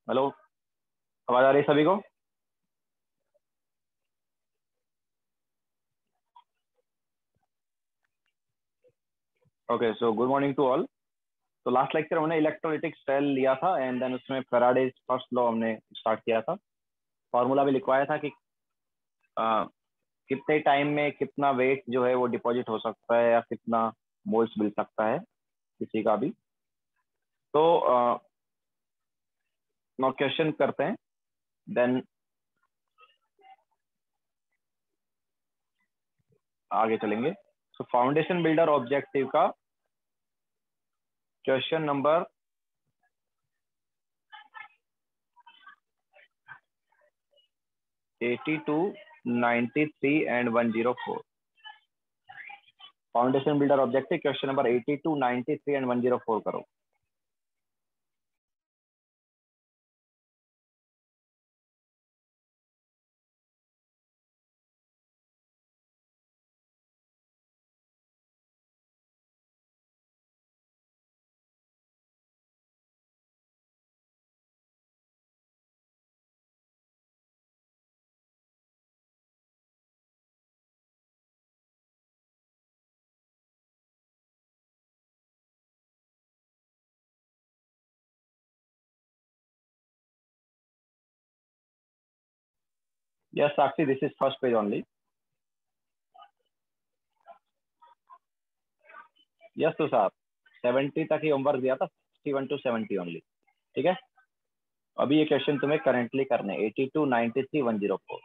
Hello. आवाज आ रही है सभी को? Okay, so good morning to all. तो लास्ट लेक्चर हमने इलेक्ट्रोलिटिक सेल लिया था एंड देन उसमें फैराडेज फर्स्ट लॉ हमने स्टार्ट किया था। फॉर्मूला भी लिखवाया था कि अ, कितने टाइम में कितना वेट जो है वो डिपॉजिट हो सकता है या कितना मोल्स मिल सकता है किसी का भी। तो नो क्वेश्चन करते हैं, देन आगे चलेंगे। सो फाउंडेशन बिल्डर ऑब्जेक्टिव का question number 82, 93 and 104। Foundation builder objective question number 82, 93 and 104 करो। Yes Sakshi, this is first page only. Yes तो साहब, 70 तक ही होमवर्क दिया था, 61 to 70 ओनली। ठीक है, अभी ये क्वेश्चन तुम्हें करेंटली करने 82, 93, 104।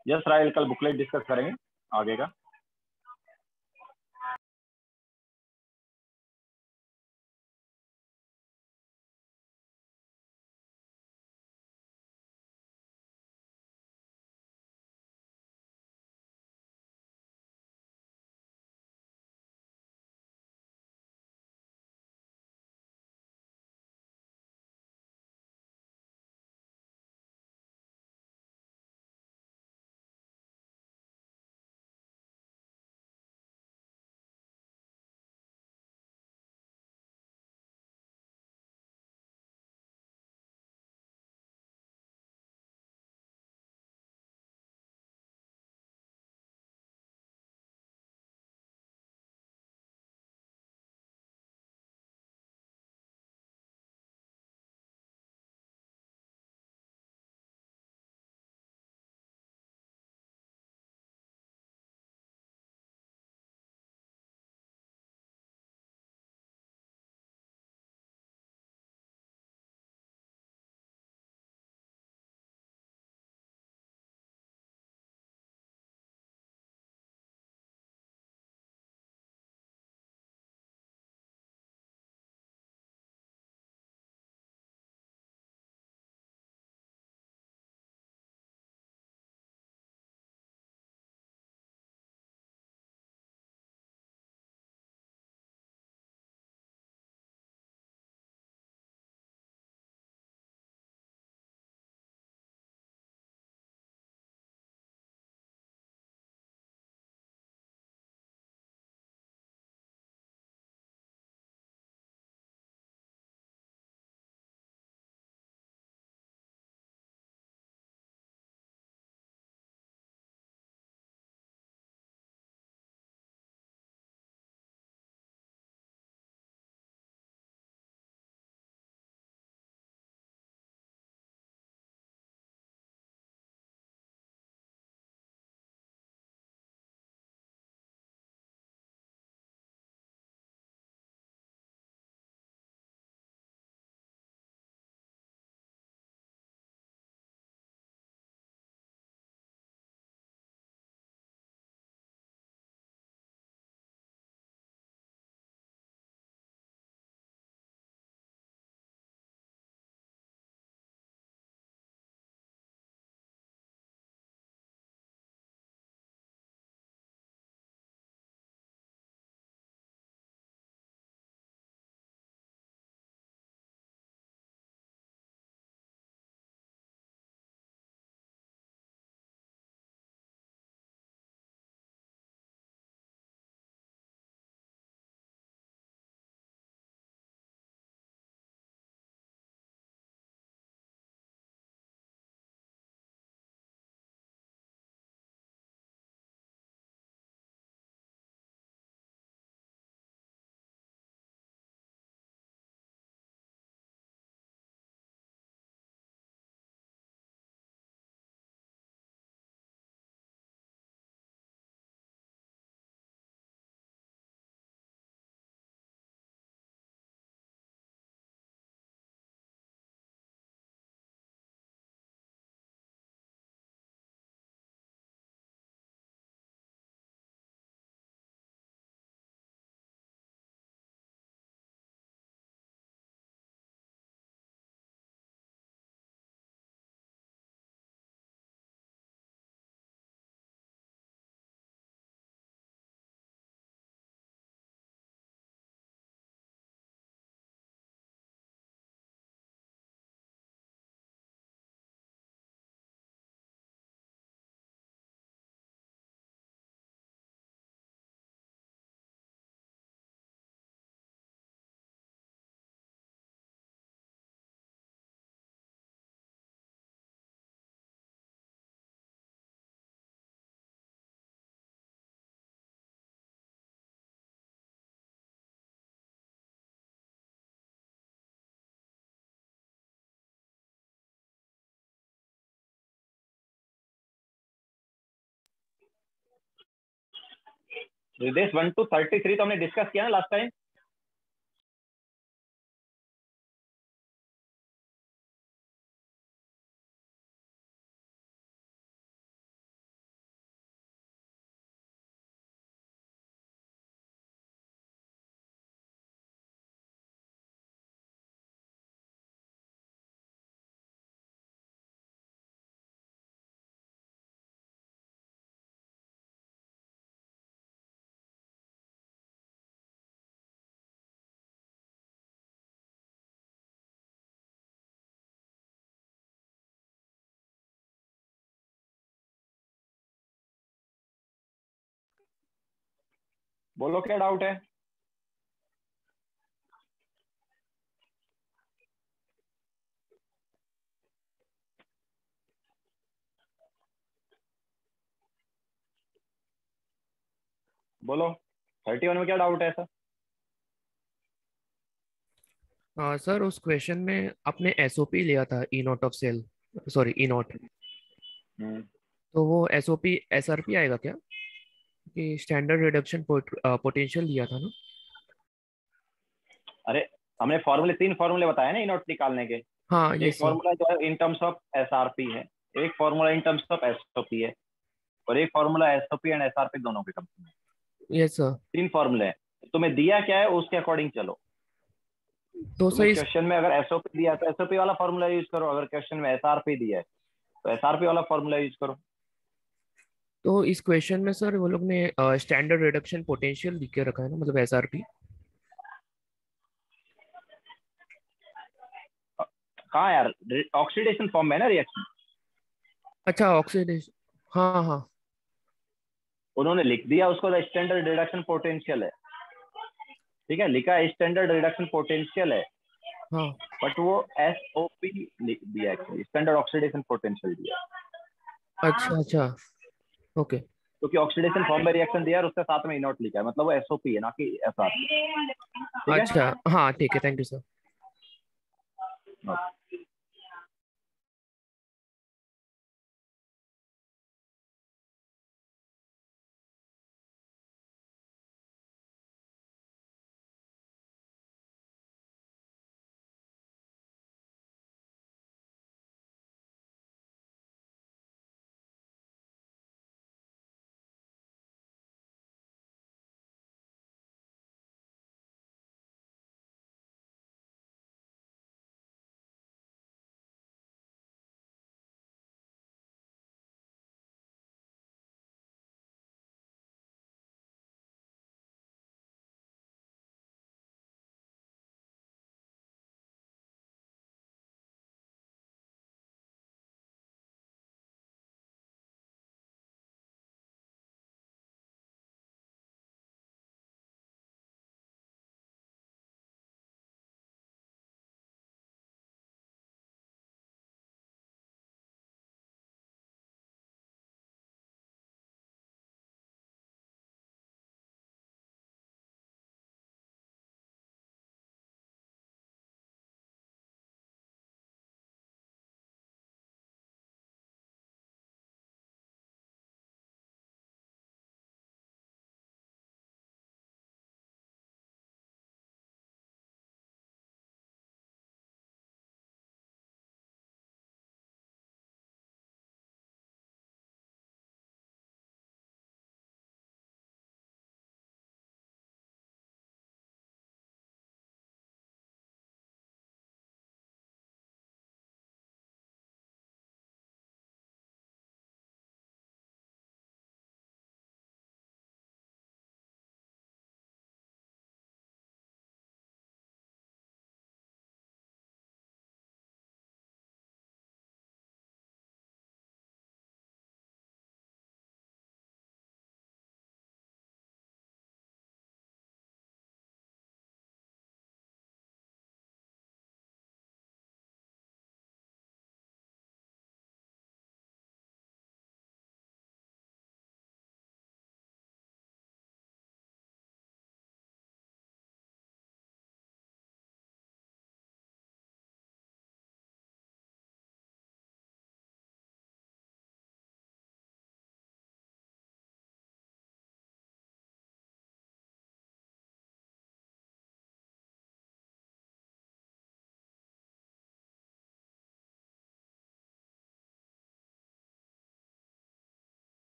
यस राहुल, कल बुकलेट डिस्कस करेंगे आगे का। रिदेश 1 to 33 तो हमने डिस्कस किया ना लास्ट टाइम। बोलो क्या डाउट है। बोलो 31 में क्या डाउट है ऐसा। सर उस क्वेश्चन में आपने एसओपी लिया था, E naught of cell, sorry E naught. Hmm. तो वो एसओपी एसआरपी आएगा क्या? कि स्टैंडर्ड रिडक्शन पोटेंशियल दिया था ना। अरे हमने फॉर्मूले, 3 फॉर्मूले बताए ना इनोट निकालने के। हाँ ये एक सर। फॉर्मूला जो है इन टर्म्स ऑफ एसआरपी है, एक formula in terms of SOP है, और एक फॉर्मूला एसओपी एंड एसआरपी दोनों के टर्म्स में। ये सर। 3 फॉर्मूले हैं, तुम्हें दिया क्या है उसके अकॉर्डिंग चलो। तो सर तुम्हें इस क्वेश्चन में अगर एसओपी दिया है तो एसओपी वाला फॉर्मूला यूज करो, अगर क्वेश्चन में एसआरपी दिया है तो एसआरपी वाला फॉर्मूला यूज करो। तो इस क्वेश्चन में सर वो लोग ने स्टैंडर्ड रिडक्शन पोटेंशियल लिख के रखा है ना, मतलब एसआरपी। कहाँ यार, ऑक्सीडेशन फॉर्म में है ना रिएक्शन। अच्छा ऑक्सीडेशन। हाँ हाँ। उन्होंने लिख दिया उसको स्टैंडर्ड रिडक्शन पोटेंशियल है। ठीक है, लिखा है स्टैंडर्ड रिडक्शन पोटेंशियल है, हाँ। बट वो एस ओ पी लिख दिया, एक्चुअली स्टैंडर्ड ऑक्सीडेशन पोटेंशियल दिया। अच्छा अच्छा। ओके। क्योंकि ऑक्सीडेशन फॉर्म में रिएक्शन दिया है और उसके साथ में इनोट लिखा है, मतलब वो एसओपी है ना कि एस आर। ठीक अच्छा है। हाँ ठीक है, thank you sir.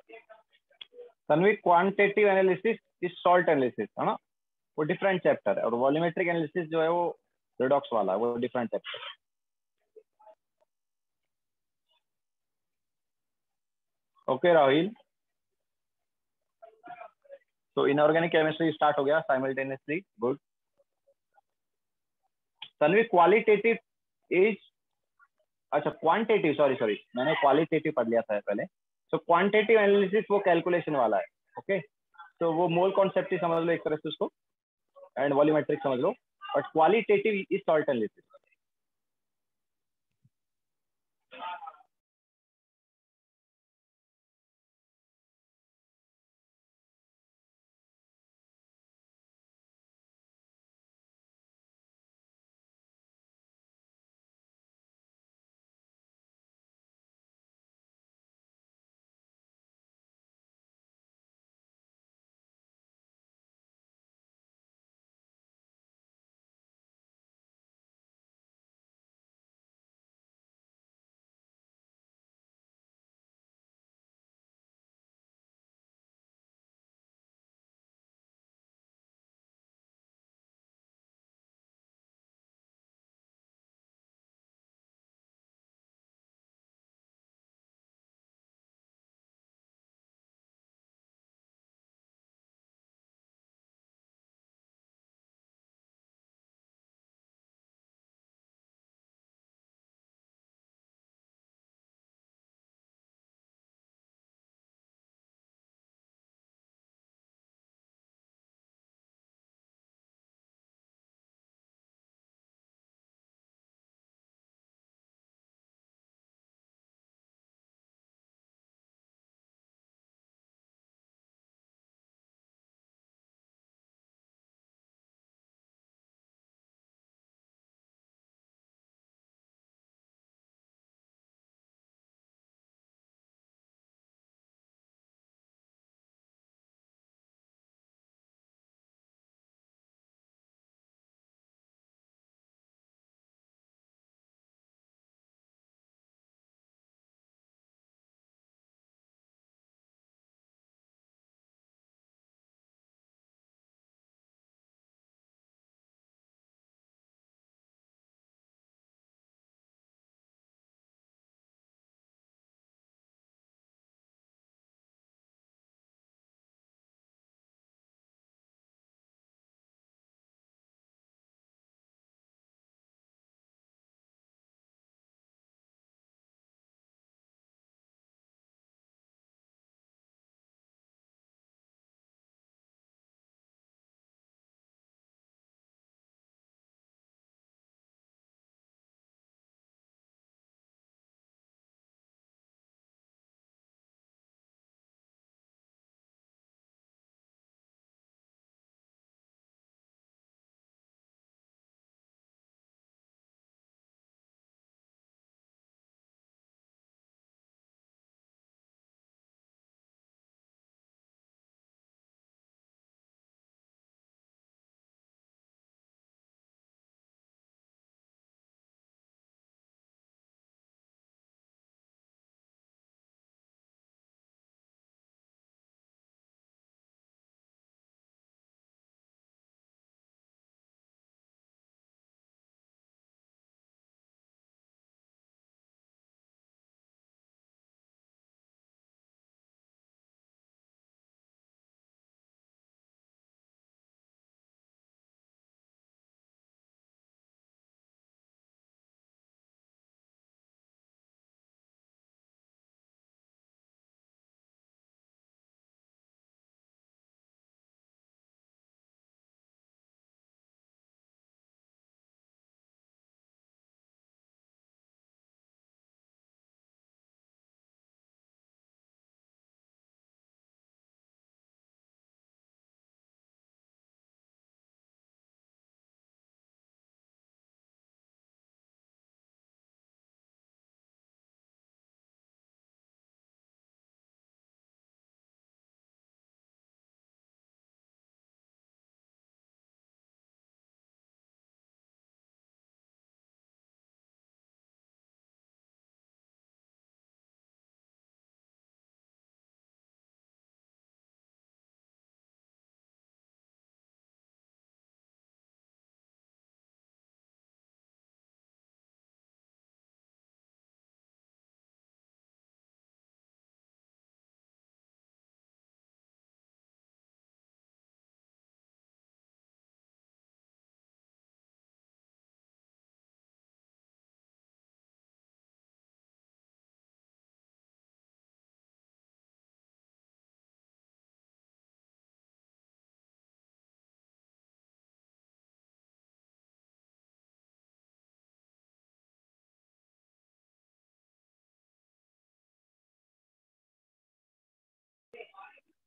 Tanvi, quantitative analysis is salt analysis, है ना, वो डिफरेंट चैप्टर है, और वॉल्यूमेट्रिक एनालिसिस जो है वो रिडॉक्स वाला है, वो डिफरेंट चैप्टर। ओके राहुल, तो इनऑर्गेनिक केमिस्ट्री स्टार्ट हो गया simultaneously, good. Tanvi, qualitative is, अच्छा क्वांटिटेटिव, सॉरी सॉरी, मैंने क्वालिटेटिव पढ़ लिया था पहले। तो क्वांटिटेटिव एनालिसिस वो कैलकुलेशन वाला है, ओके। तो वो मोल कॉन्सेप्ट ही समझ लो एक तरह से उसको, एंड वॉल्यूमेट्रिक समझ लो, but qualitative is salt analysis.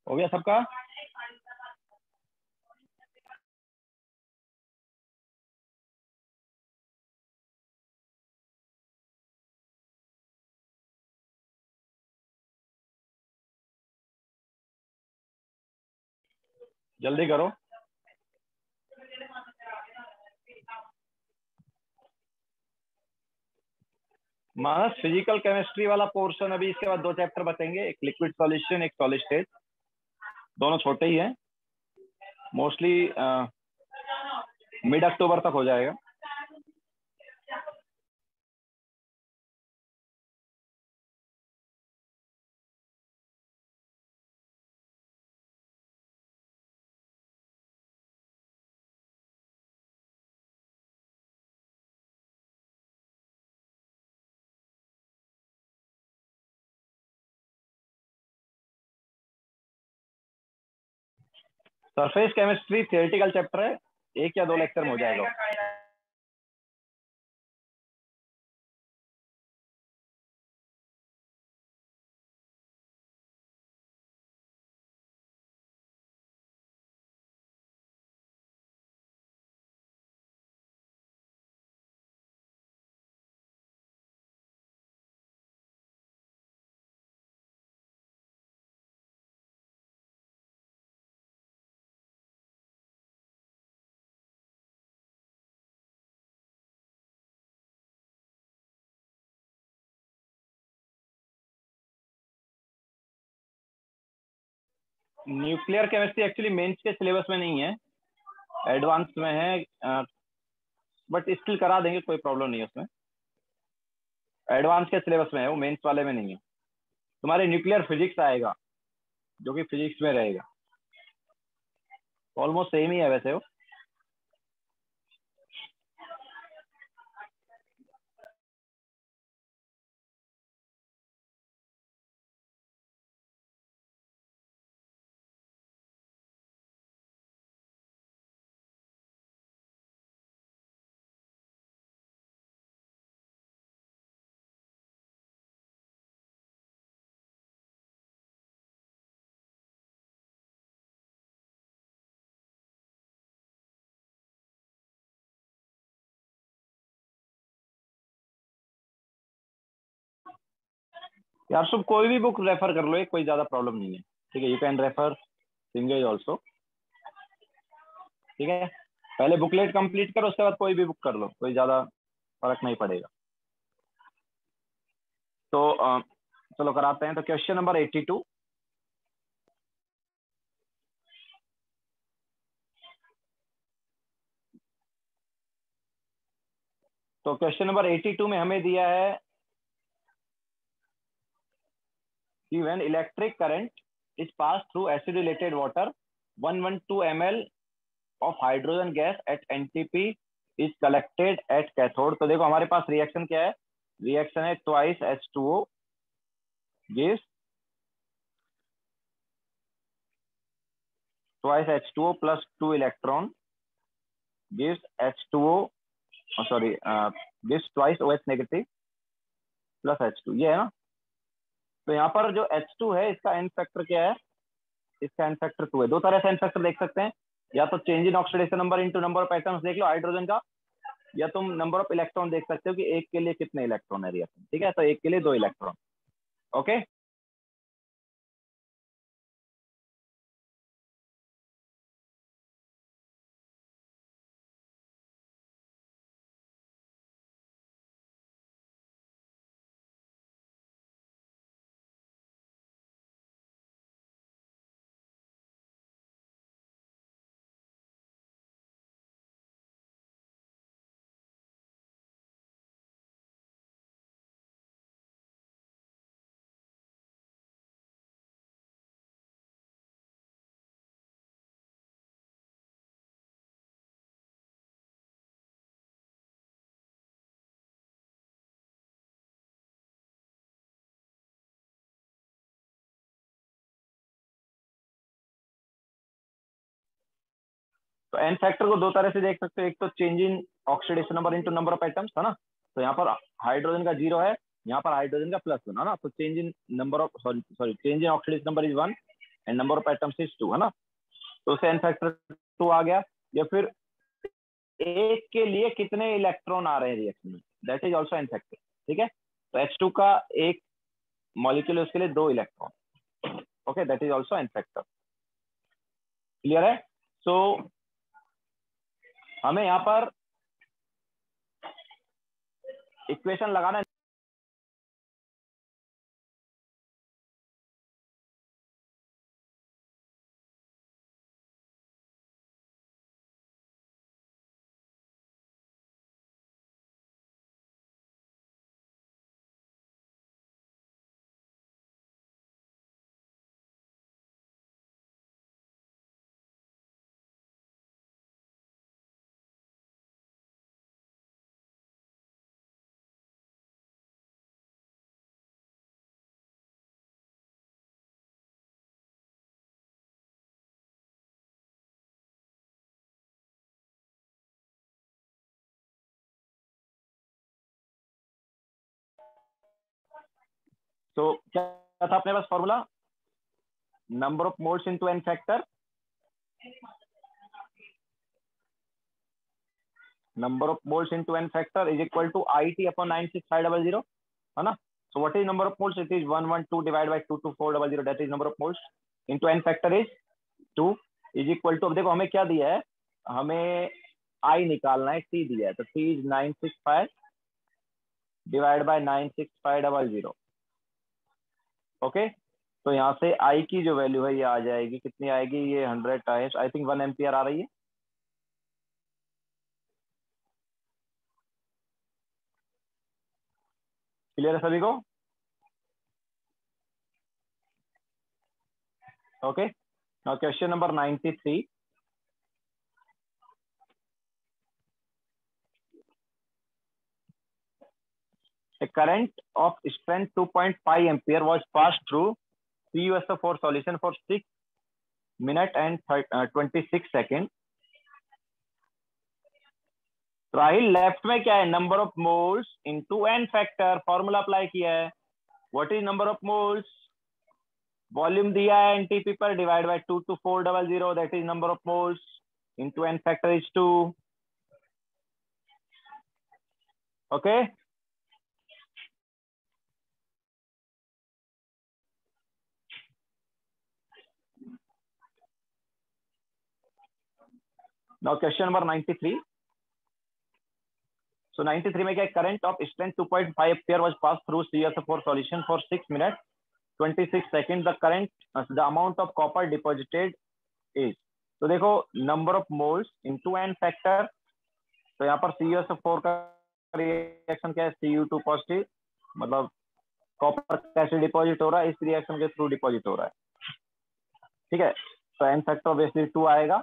हो गया सबका? जल्दी करो। मानस फिजिकल केमिस्ट्री वाला पोर्शन अभी, इसके बाद 2 चैप्टर बचेंगे, एक लिक्विड सॉल्यूशन, एक सॉलिड स्टेट। दोनों छोटे ही हैं, मोस्टली मिड अक्टूबर तक हो जाएगा। सरफेस केमिस्ट्री थियोरेटिकल चैप्टर है, 1 या 2 लेक्चर में हो जाएगा। न्यूक्लियर केमिस्ट्री एक्चुअली मेंस के सिलेबस में नहीं है, एडवांस में है, बट स्टिल करा देंगे, कोई प्रॉब्लम नहीं है उसमें। एडवांस के सिलेबस में है वो, मेंस वाले में नहीं है। तुम्हारे न्यूक्लियर फिजिक्स आएगा, जो कि फिजिक्स में रहेगा। ऑलमोस्ट सेम ही है वैसे वो। यार सब कोई भी बुक रेफर कर लो, एक कोई ज्यादा प्रॉब्लम नहीं है, ठीक है। You can refer Cengage also, ठीक है। पहले बुकलेट कंप्लीट करो, उसके बाद कोई भी बुक कर लो, कोई ज्यादा फर्क नहीं पड़ेगा। तो चलो कराते हैं। तो क्वेश्चन नंबर 82। तो क्वेश्चन नंबर 82 में हमें दिया है कि when electric current is pass through acidulated water 112 ml of hydrogen gas at NTP is collected at cathode. तो देखो हमारे पास रिएक्शन क्या है, रिएक्शन है twice H2O gives twice H2O plus 2 electron gives H2O, sorry, gives twice OH negative plus H2, ये है ना। तो यहाँ पर जो H2 है, इसका एन फैक्टर क्या है, इसका एन फैक्टर 2 है। दो तरह से एन फैक्टर देख सकते हैं, या तो change in oxidation number into number of atoms देख लो हाइड्रोजन का, या तुम नंबर ऑफ इलेक्ट्रॉन देख सकते हो कि एक के लिए कितने इलेक्ट्रॉन है रिएक्शन, ठीक है। तो एक के लिए 2 इलेक्ट्रॉन, ओके। तो एन फैक्टर को दो तरह से देख सकते हो, एक तो change in oxidation number into number of atoms, है ना। तो यहाँ पर हाइड्रोजन का 0 है, यहाँ पर हाइड्रोजन का +1 है ना। तो change in number of, sorry change in oxidation number is 1, and number of atoms is 2, है ना। तो उसे एन फैक्टर 2 आ गया। या फिर एक के लिए कितने इलेक्ट्रॉन आ रहे हैं रिएक्शन में, that is also n factor. ठीक है, तो H2 का एक मॉलिक्यूल है, उसके लिए 2 electron. Okay, that is also n factor. Clear है। सो हमें यहाँ पर इक्वेशन लगाना है। तो क्या था अपने पास formula, number of moles into n factor, number of moles into n factor is equal to IT upon 96500, है ना। So what is number of moles? It is 112 divided by 22400, that is number of moles into n factor is 2 is equal to, अब देखो हमें क्या दिया है, हमें I निकालना है, T दिया है, तो T is 965 divided by 96500। Okay, तो यहाँ से I की जो वैल्यू है ये आ जाएगी, कितनी आएगी, ये 100 टाइम्स, आई थिंक 1 एम्पियर आ रही है। क्लियर है सभी को। Okay, now question number 93। A current of strength 2.5 ampere was passed through CuSO4 solution for 6 minutes and 26 seconds. Rahil left में क्या है, number of moles into n factor, formula apply किया है। What is number of moles, volume दिया है NTP पर, divide by 22400, that is number of moles into n factor is 2। Okay, now question number 93। So 93 में क्या, current of strength 2.5 ampere was pass through CuSO4 solution for 6 minute 26 second, the current the amount of copper deposited is. तो देखो number of moles into n factor, तो यहाँ पर CuSO4 का reaction क्या है, Cu2 पॉजिटिव, मतलब कॉपर कैसे डिपॉजिट हो रहा है, इस रिएक्शन के थ्रू डिपॉजिट हो रहा है। ठीक है, तो एन फैक्टर ऑब्वियसली 2 आएगा।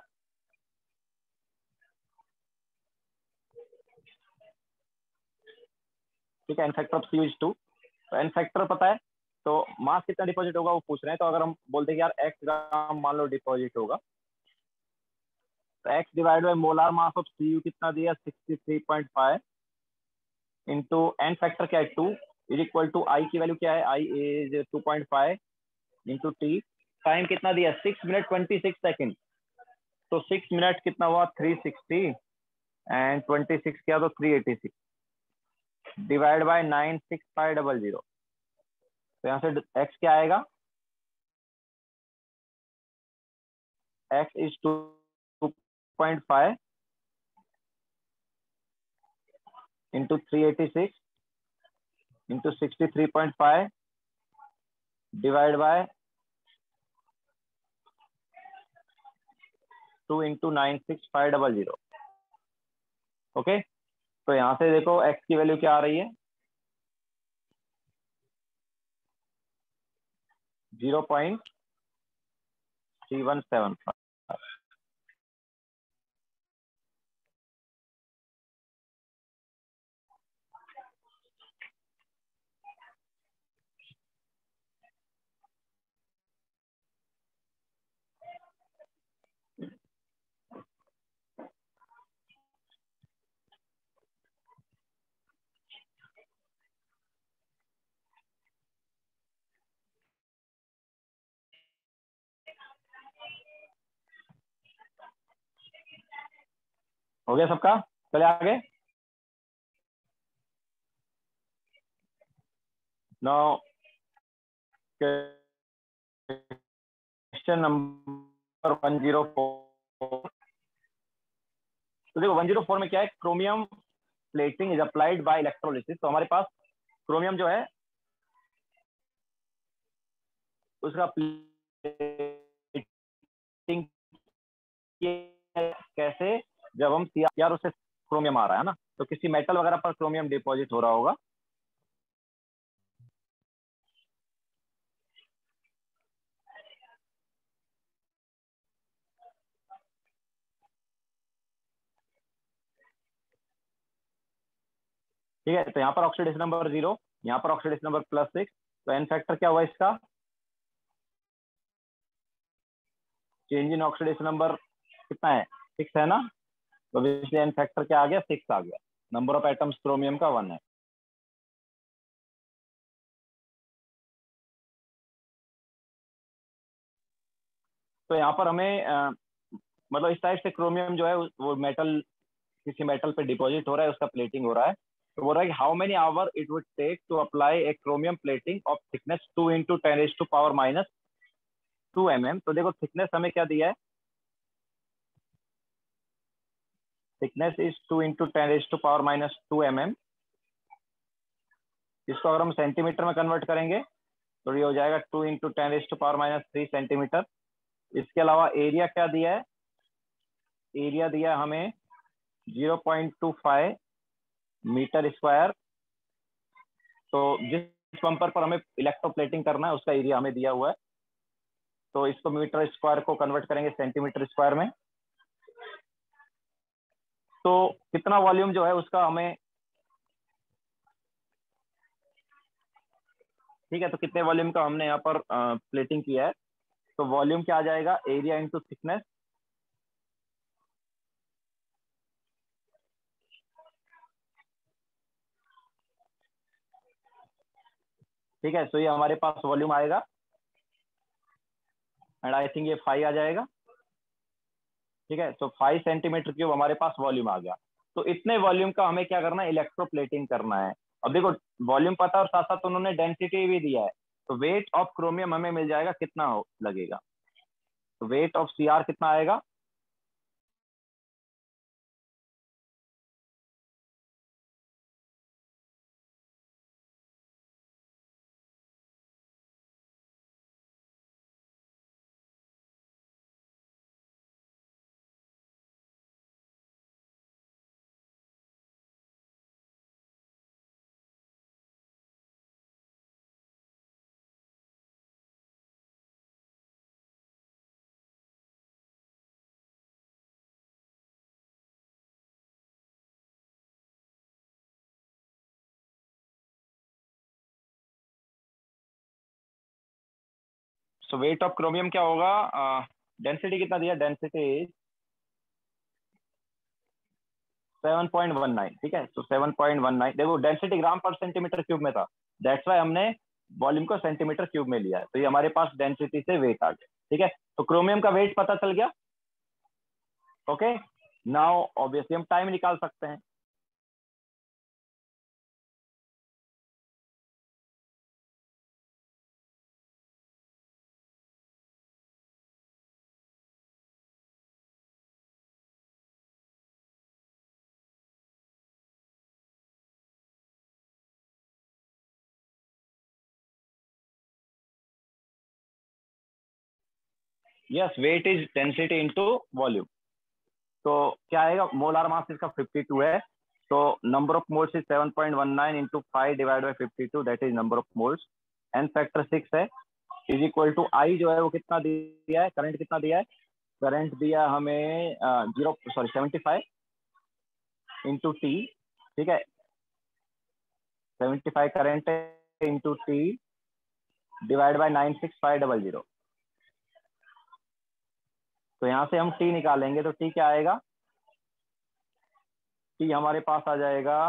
ठीक है, n factor of Cu is 2। तो एन फैक्टर पता है, तो मास कितना डिपॉजिट होगा वो पूछ रहे हैं। तो अगर हम बोलते हैं कि यार x ग्राम मान लो डिपॉजिट होगा, तो x divide by molar mass of Cu कितना दिया, 63.5 इंटू एन फैक्टर क्या है 2 इज इक्वल टू आई की वैल्यू क्या है, I is 2.5 into T, time कितना दिया 6 मिनट 26 सेकेंड। तो 6 मिनट कितना हुआ 360 एंड 26 किया तो 386 डिवाइड बाय 96500। तो यहाँ से x क्या आएगा, x is 2.5 into 386 into 63.5 divide by 2 into 96500। Okay, तो यहाँ से देखो x की वैल्यू क्या आ रही है, 0.3175। हो गया सबका? चले आगे। Now question number 104। तो देखो 104 में क्या है, chromium plating is applied by electrolysis. तो हमारे पास क्रोमियम जो है उसका प्लेटिंग कैसे, जब हम सीआर उससे क्रोमियम आ रहा है ना, तो किसी मेटल वगैरह पर क्रोमियम डिपॉजिट हो रहा होगा। ठीक है, तो यहाँ पर ऑक्सीडेशन नंबर 0, यहाँ पर ऑक्सीडेशन नंबर +6। तो एन फैक्टर क्या हुआ इसका, चेंज इन ऑक्सीडेशन नंबर कितना है, 6 है ना। तो इसलिए एन फैक्टर क्या आ गया, 6 आ गया। नंबर ऑफ एटम्स क्रोमियम का 1 है। तो यहाँ पर हमें मतलब इस टाइप से क्रोमियम जो है वो मेटल, किसी मेटल पे डिपॉजिट हो रहा है, उसका प्लेटिंग हो रहा है। तो बोल रहा है कि how many hour it would take to apply a chromium plating of thickness 2 × 10⁻²। तो देखो थिकनेस हमें क्या दिया है, थिकनेस इज 2 × 10⁻²mm। इसको अगर हम सेंटीमीटर में कन्वर्ट करेंगे तो ये हो जाएगा 2 × 10⁻³ सेंटीमीटर। इसके अलावा एरिया क्या दिया है, एरिया दिया है हमें 0.25 मीटर स्क्वायर। तो जिस पंपर पर हमें इलेक्ट्रोप्लेटिंग करना है उसका एरिया हमें दिया हुआ है। तो इसको मीटर स्क्वायर को कन्वर्ट करेंगे सेंटीमीटर स्क्वायर में। तो कितना वॉल्यूम जो है उसका हमें, ठीक है, तो कितने वॉल्यूम का हमने यहाँ पर प्लेटिंग किया है। तो वॉल्यूम क्या आ जाएगा, एरिया इंटू थिकनेस। ठीक है, तो ये हमारे पास वॉल्यूम आएगा एंड आई थिंक ये 5 आ जाएगा। ठीक है, तो 5 सेंटीमीटर क्यूब हमारे पास वॉल्यूम आ गया। तो इतने वॉल्यूम का हमें क्या करना है, इलेक्ट्रोप्लेटिंग करना है। अब देखो वॉल्यूम पता है और साथ साथ उन्होंने डेंसिटी भी दिया है। तो वेट ऑफ क्रोमियम हमें मिल जाएगा, कितना लगेगा। तो वेट ऑफ सीआर कितना आएगा, सो वेट ऑफ क्रोमियम क्या होगा, डेंसिटी कितना दिया, डेंसिटी 7.19। ठीक है, तो 7.19, देखो डेंसिटी ग्राम पर सेंटीमीटर क्यूब में था, दैट्स वाई हमने वॉल्यूम को सेंटीमीटर क्यूब में लिया है। तो ये हमारे पास डेंसिटी से वेट आ गया। ठीक है, तो क्रोमियम का वेट पता चल गया। ओके, नाउ ऑब्वियसली हम टाइम निकाल सकते हैं। Yes, weight is density into volume. तो क्या आएगा, मोलार मास इसका 52 है। तो number of moles is 7.19 into 5 divide by 52, that is number of moles. N factor 6 है, इज इक्वल टू आई जो है वो कितना दिया है, करंट कितना दिया है, करंट दिया हमें 75 इंटू टी। ठीक है, 75 current into T divide by 96500। तो यहाँ से हम टी निकालेंगे तो टी क्या आएगा, टी हमारे पास आ जाएगा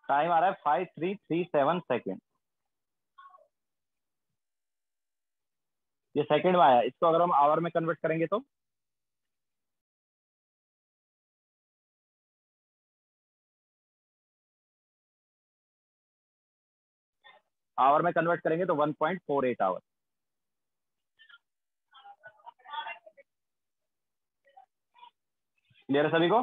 टाइम आ रहा है 5337 सेकेंड। ये सेकंड में आया, इसको अगर हम आवर में कन्वर्ट करेंगे तो आवर में कन्वर्ट करेंगे तो 1.48 आवर। क्लियर है सभी को?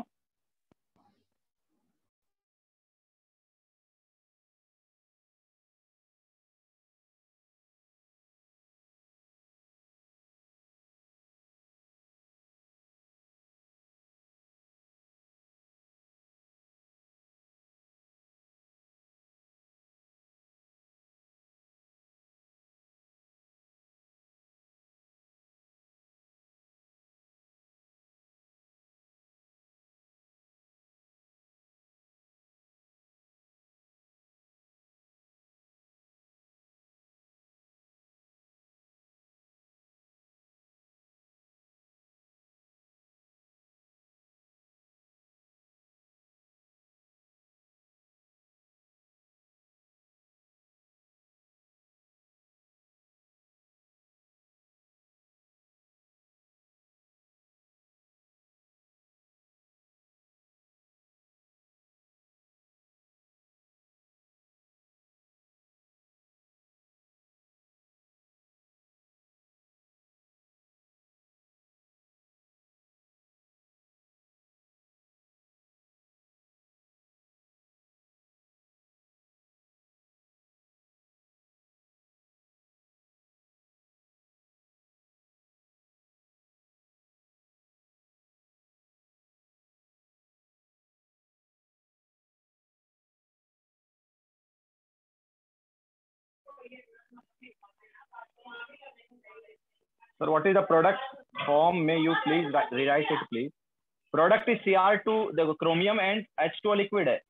Sir what is the product form में you please rewrite it please. Product is Cr2, देखो क्रोमियम एंड H2O लिक्विड है।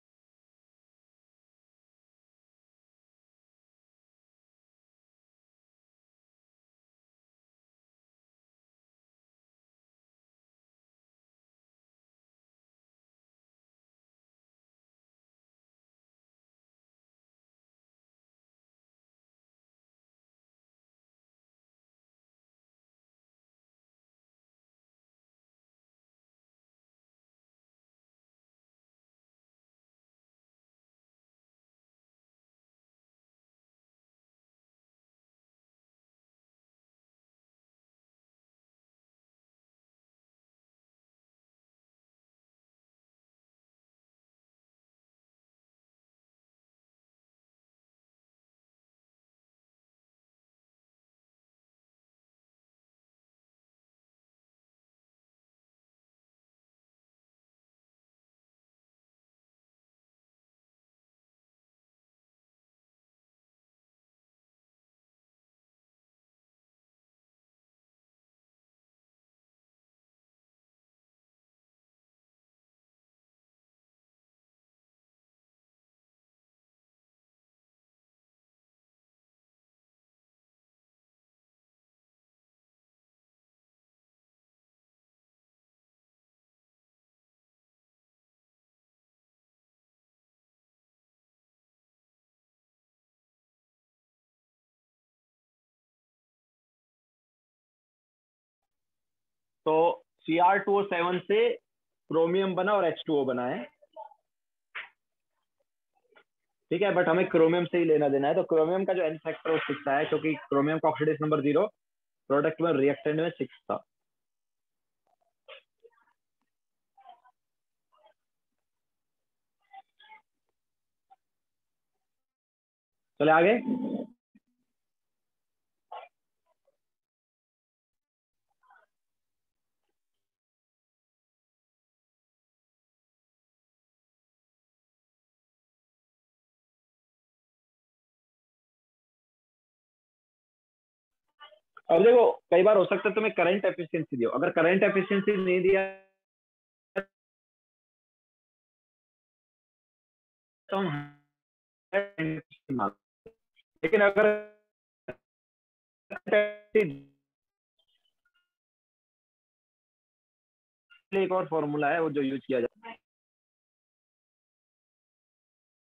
तो Cr2O7 से क्रोमियम बना और H2O बना है, ठीक है। बट हमें क्रोमियम से ही लेना देना है, तो क्रोमियम का जो एन फैक्टर वो 6 है, क्योंकि क्रोमियम का ऑक्सीडेशन नंबर 0, प्रोडक्ट में रिएक्टेंट में 6 था। चले आगे। अब देखो कई बार हो सकता है तुम्हें करंट एफिशिएंसी दियो, अगर करंट एफिशिएंसी नहीं दिया तो हम लेकिन अगर एक और फॉर्मूला है वो जो यूज किया जाता है,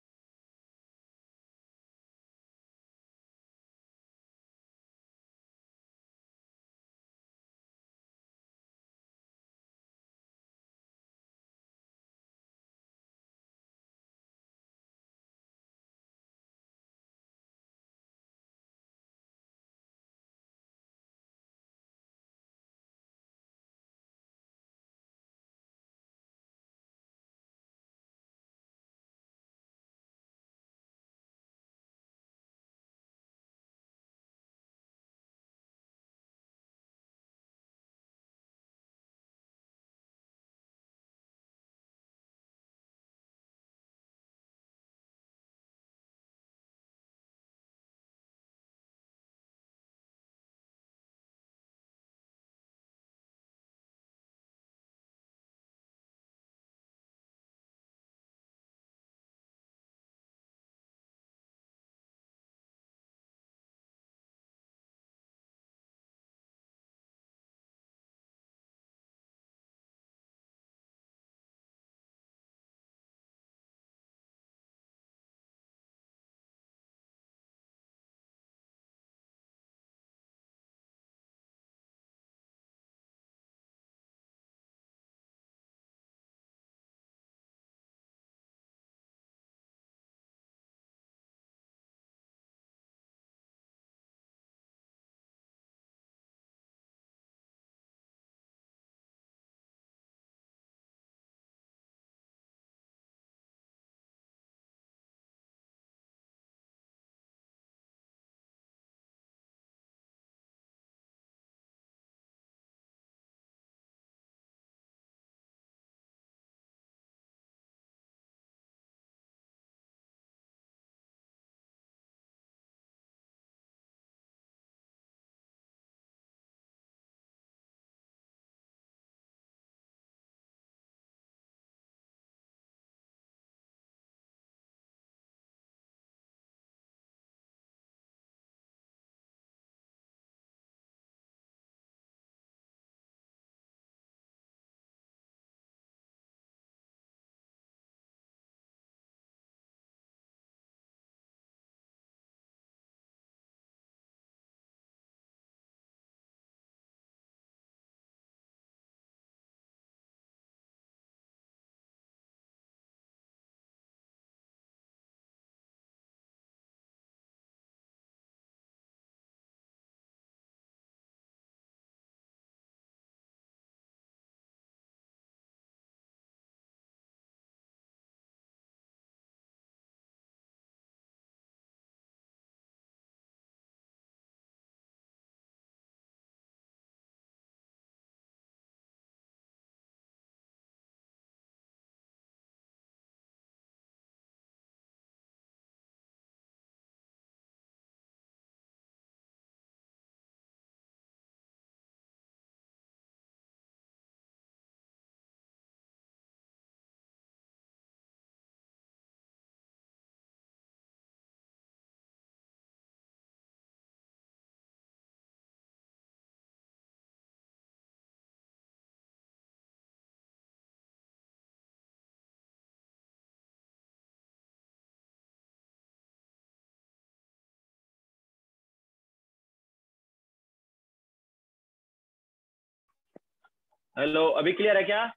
हेलो, अभी क्लियर है क्या?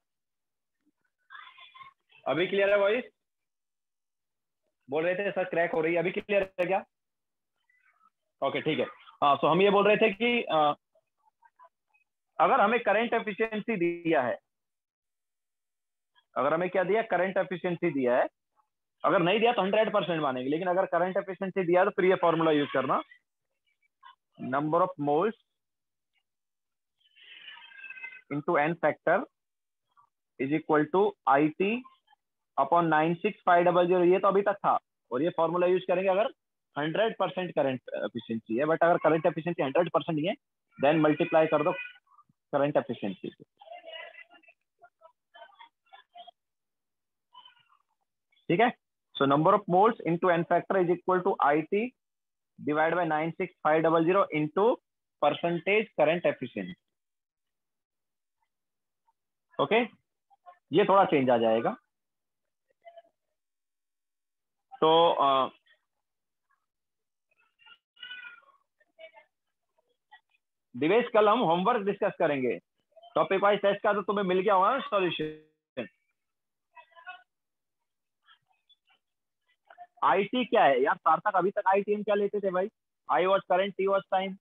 अभी क्लियर है वॉइस? बोल रहे थे सर क्रैक हो रही है, अभी क्लियर है क्या? ओके ठीक है। हाँ, तो हम ये बोल रहे थे कि अगर हमें करंट एफिशिएंसी दिया है, अगर हमें क्या दिया, करंट एफिशिएंसी दिया है, अगर नहीं दिया तो 100% मानेंगे, लेकिन अगर करंट एफिशिएंसी दिया तो फिर ये फॉर्मूला यूज करना, number of moles into n factor is equal to I T upon 96500। ये तो अभी तक था, और ये फॉर्मूला यूज करेंगे अगर 100% करंट एफिशिएंसी है, बट अगर करंट एफिशिएंसी 100% ही है देन मल्टीप्लाई कर दो करंट एफिशिएंसी से। ठीक है, so number of moles into n factor is equal to I T divide by 96500 into percentage current efficiency. Okay, ये थोड़ा चेंज आ जाएगा। तो दिवेश, कल हम होमवर्क डिस्कस करेंगे, टॉपिक वाइज टेस्ट का तो तुम्हें मिल गया होगा ना सॉल्यूशन। आईटी क्या है यार सार्थक? अभी तक आईटी हम क्या लेते थे भाई? I was current, T was time.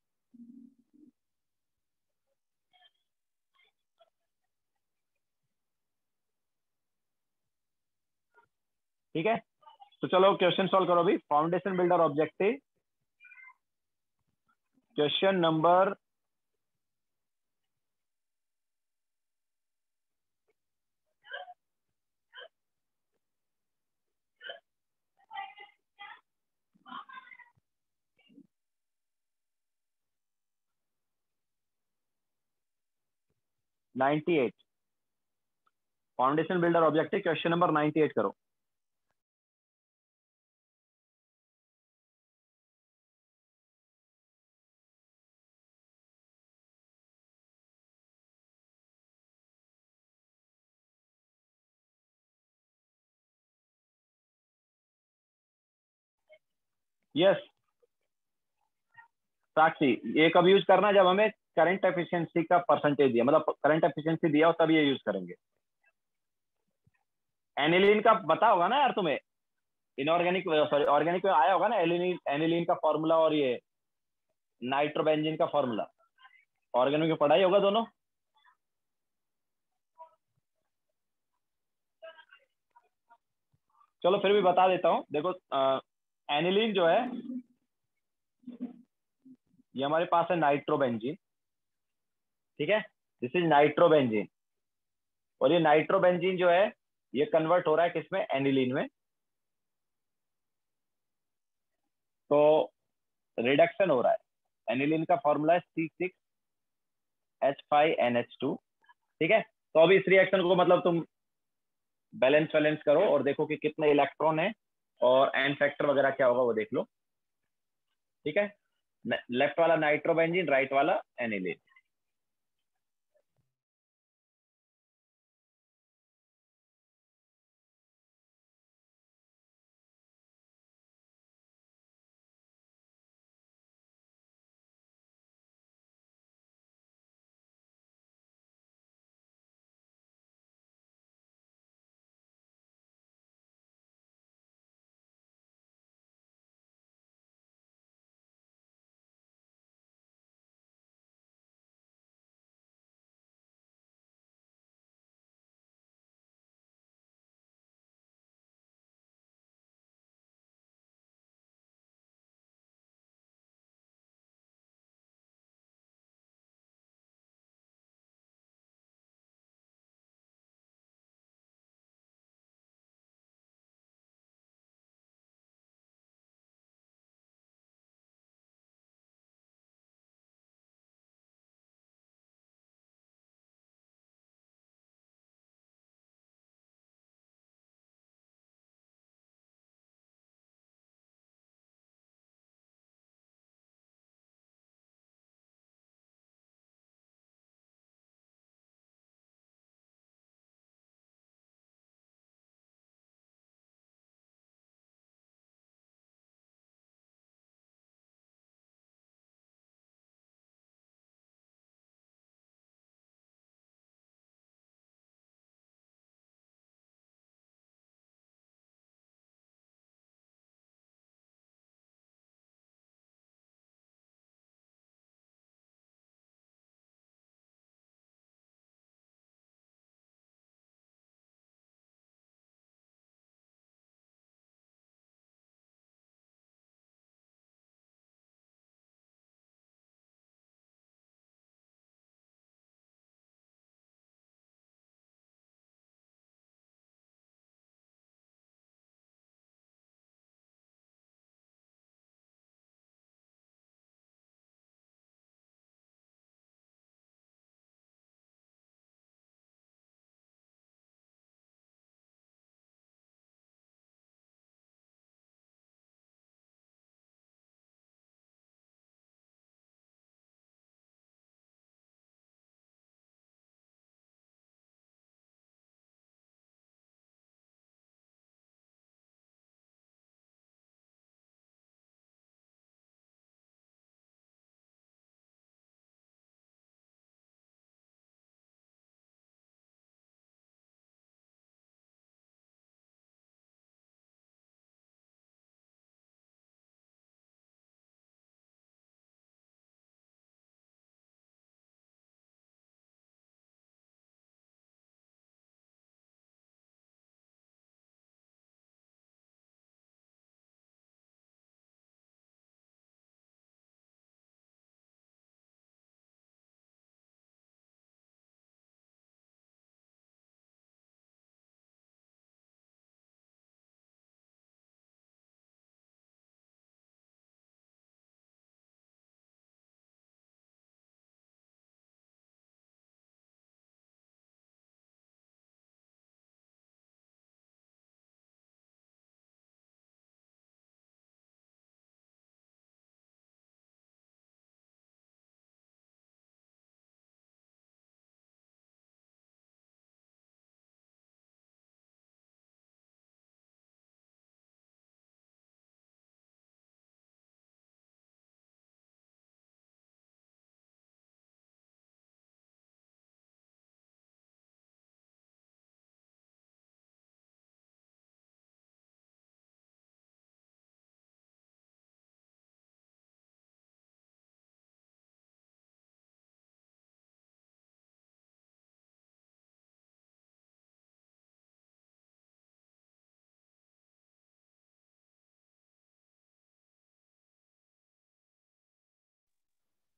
ठीक है, तो चलो क्वेश्चन सॉल्व करो अभी। Foundation builder objective, question number 98। Foundation builder objective question number 98 करो। यस साक्षी, ये कब यूज करना? जब हमें करंट एफिशिएंसी का परसेंटेज दिया, मतलब करंट एफिशिएंसी दिया हो तब ये यूज करेंगे। एनिलीन का पता होगा ना यार तुम्हें, इनऑर्गेनिक सॉरी ऑर्गेनिक में आया होगा ना एनिलीन, एनिलीन का फॉर्मूला और ये नाइट्रोबेंजीन का फॉर्मूला, ऑर्गेनिक में पढ़ाई होगा दोनों। चलो फिर भी बता देता हूँ, देखो एनिलीन जो है ये हमारे पास है नाइट्रोबेंजीन। ठीक है, दिस इज नाइट्रोबेंजीन, और ये नाइट्रोबेंजीन जो है ये कन्वर्ट हो रहा है किसमें? एनिलीन में। तो रिडक्शन हो रहा है, एनिलीन का फॉर्मूला है C6H5NH2। ठीक है, तो अभी इस रिएक्शन को मतलब तुम बैलेंस वैलेंस करो और देखो कि कितने इलेक्ट्रॉन है और एन फैक्टर वगैरह क्या होगा वो देख लो। ठीक है, लेफ्ट वाला नाइट्रोबेंजीन, राइट वाला एनिलीन।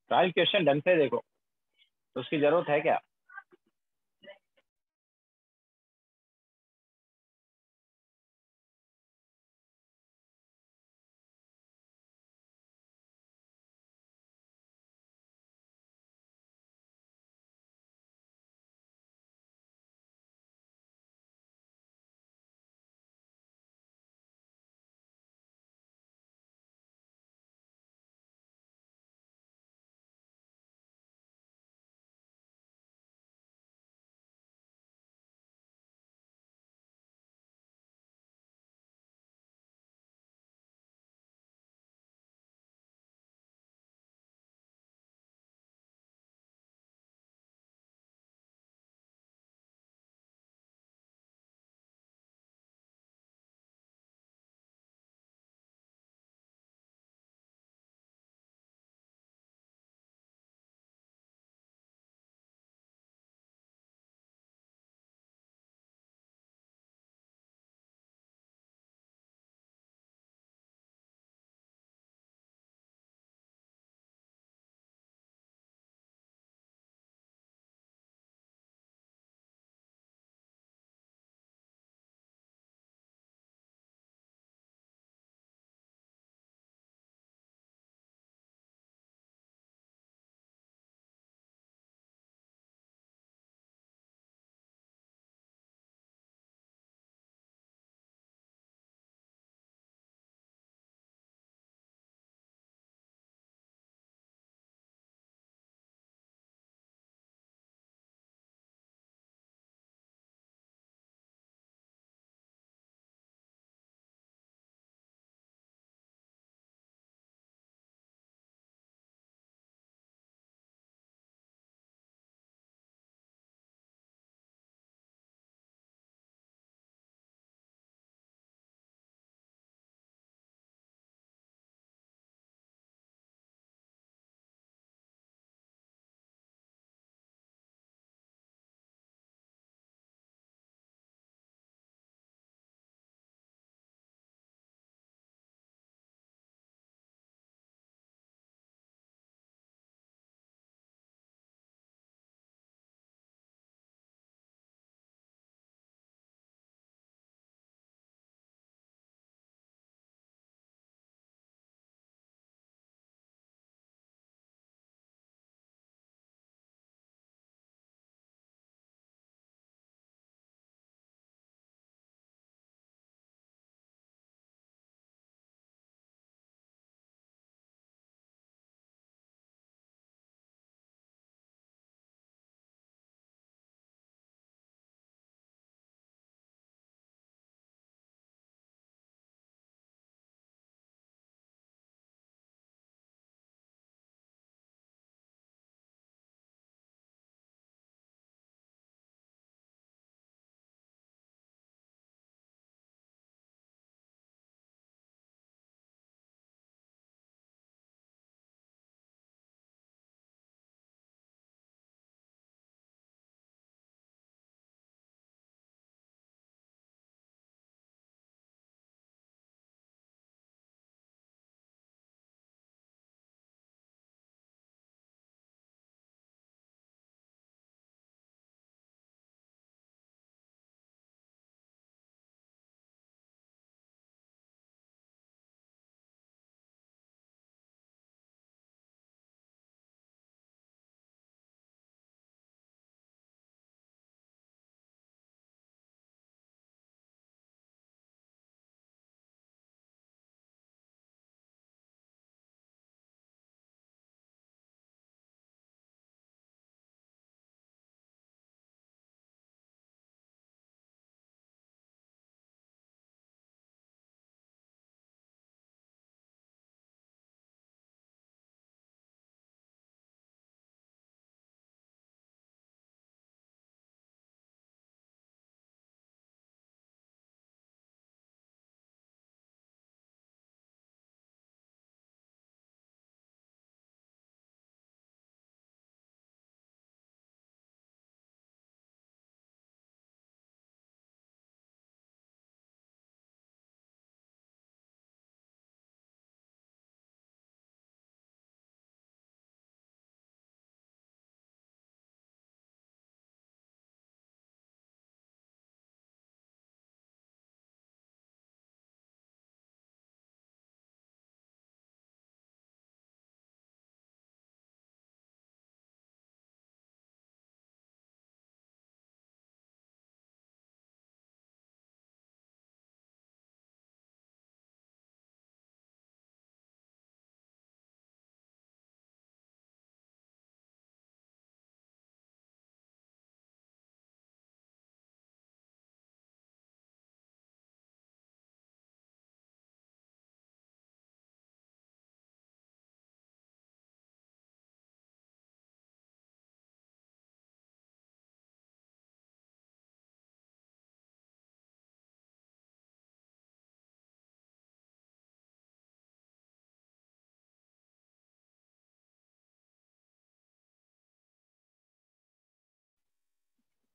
ट्रायल क्वेश्चन ढंग से देखो, तो उसकी जरूरत है क्या?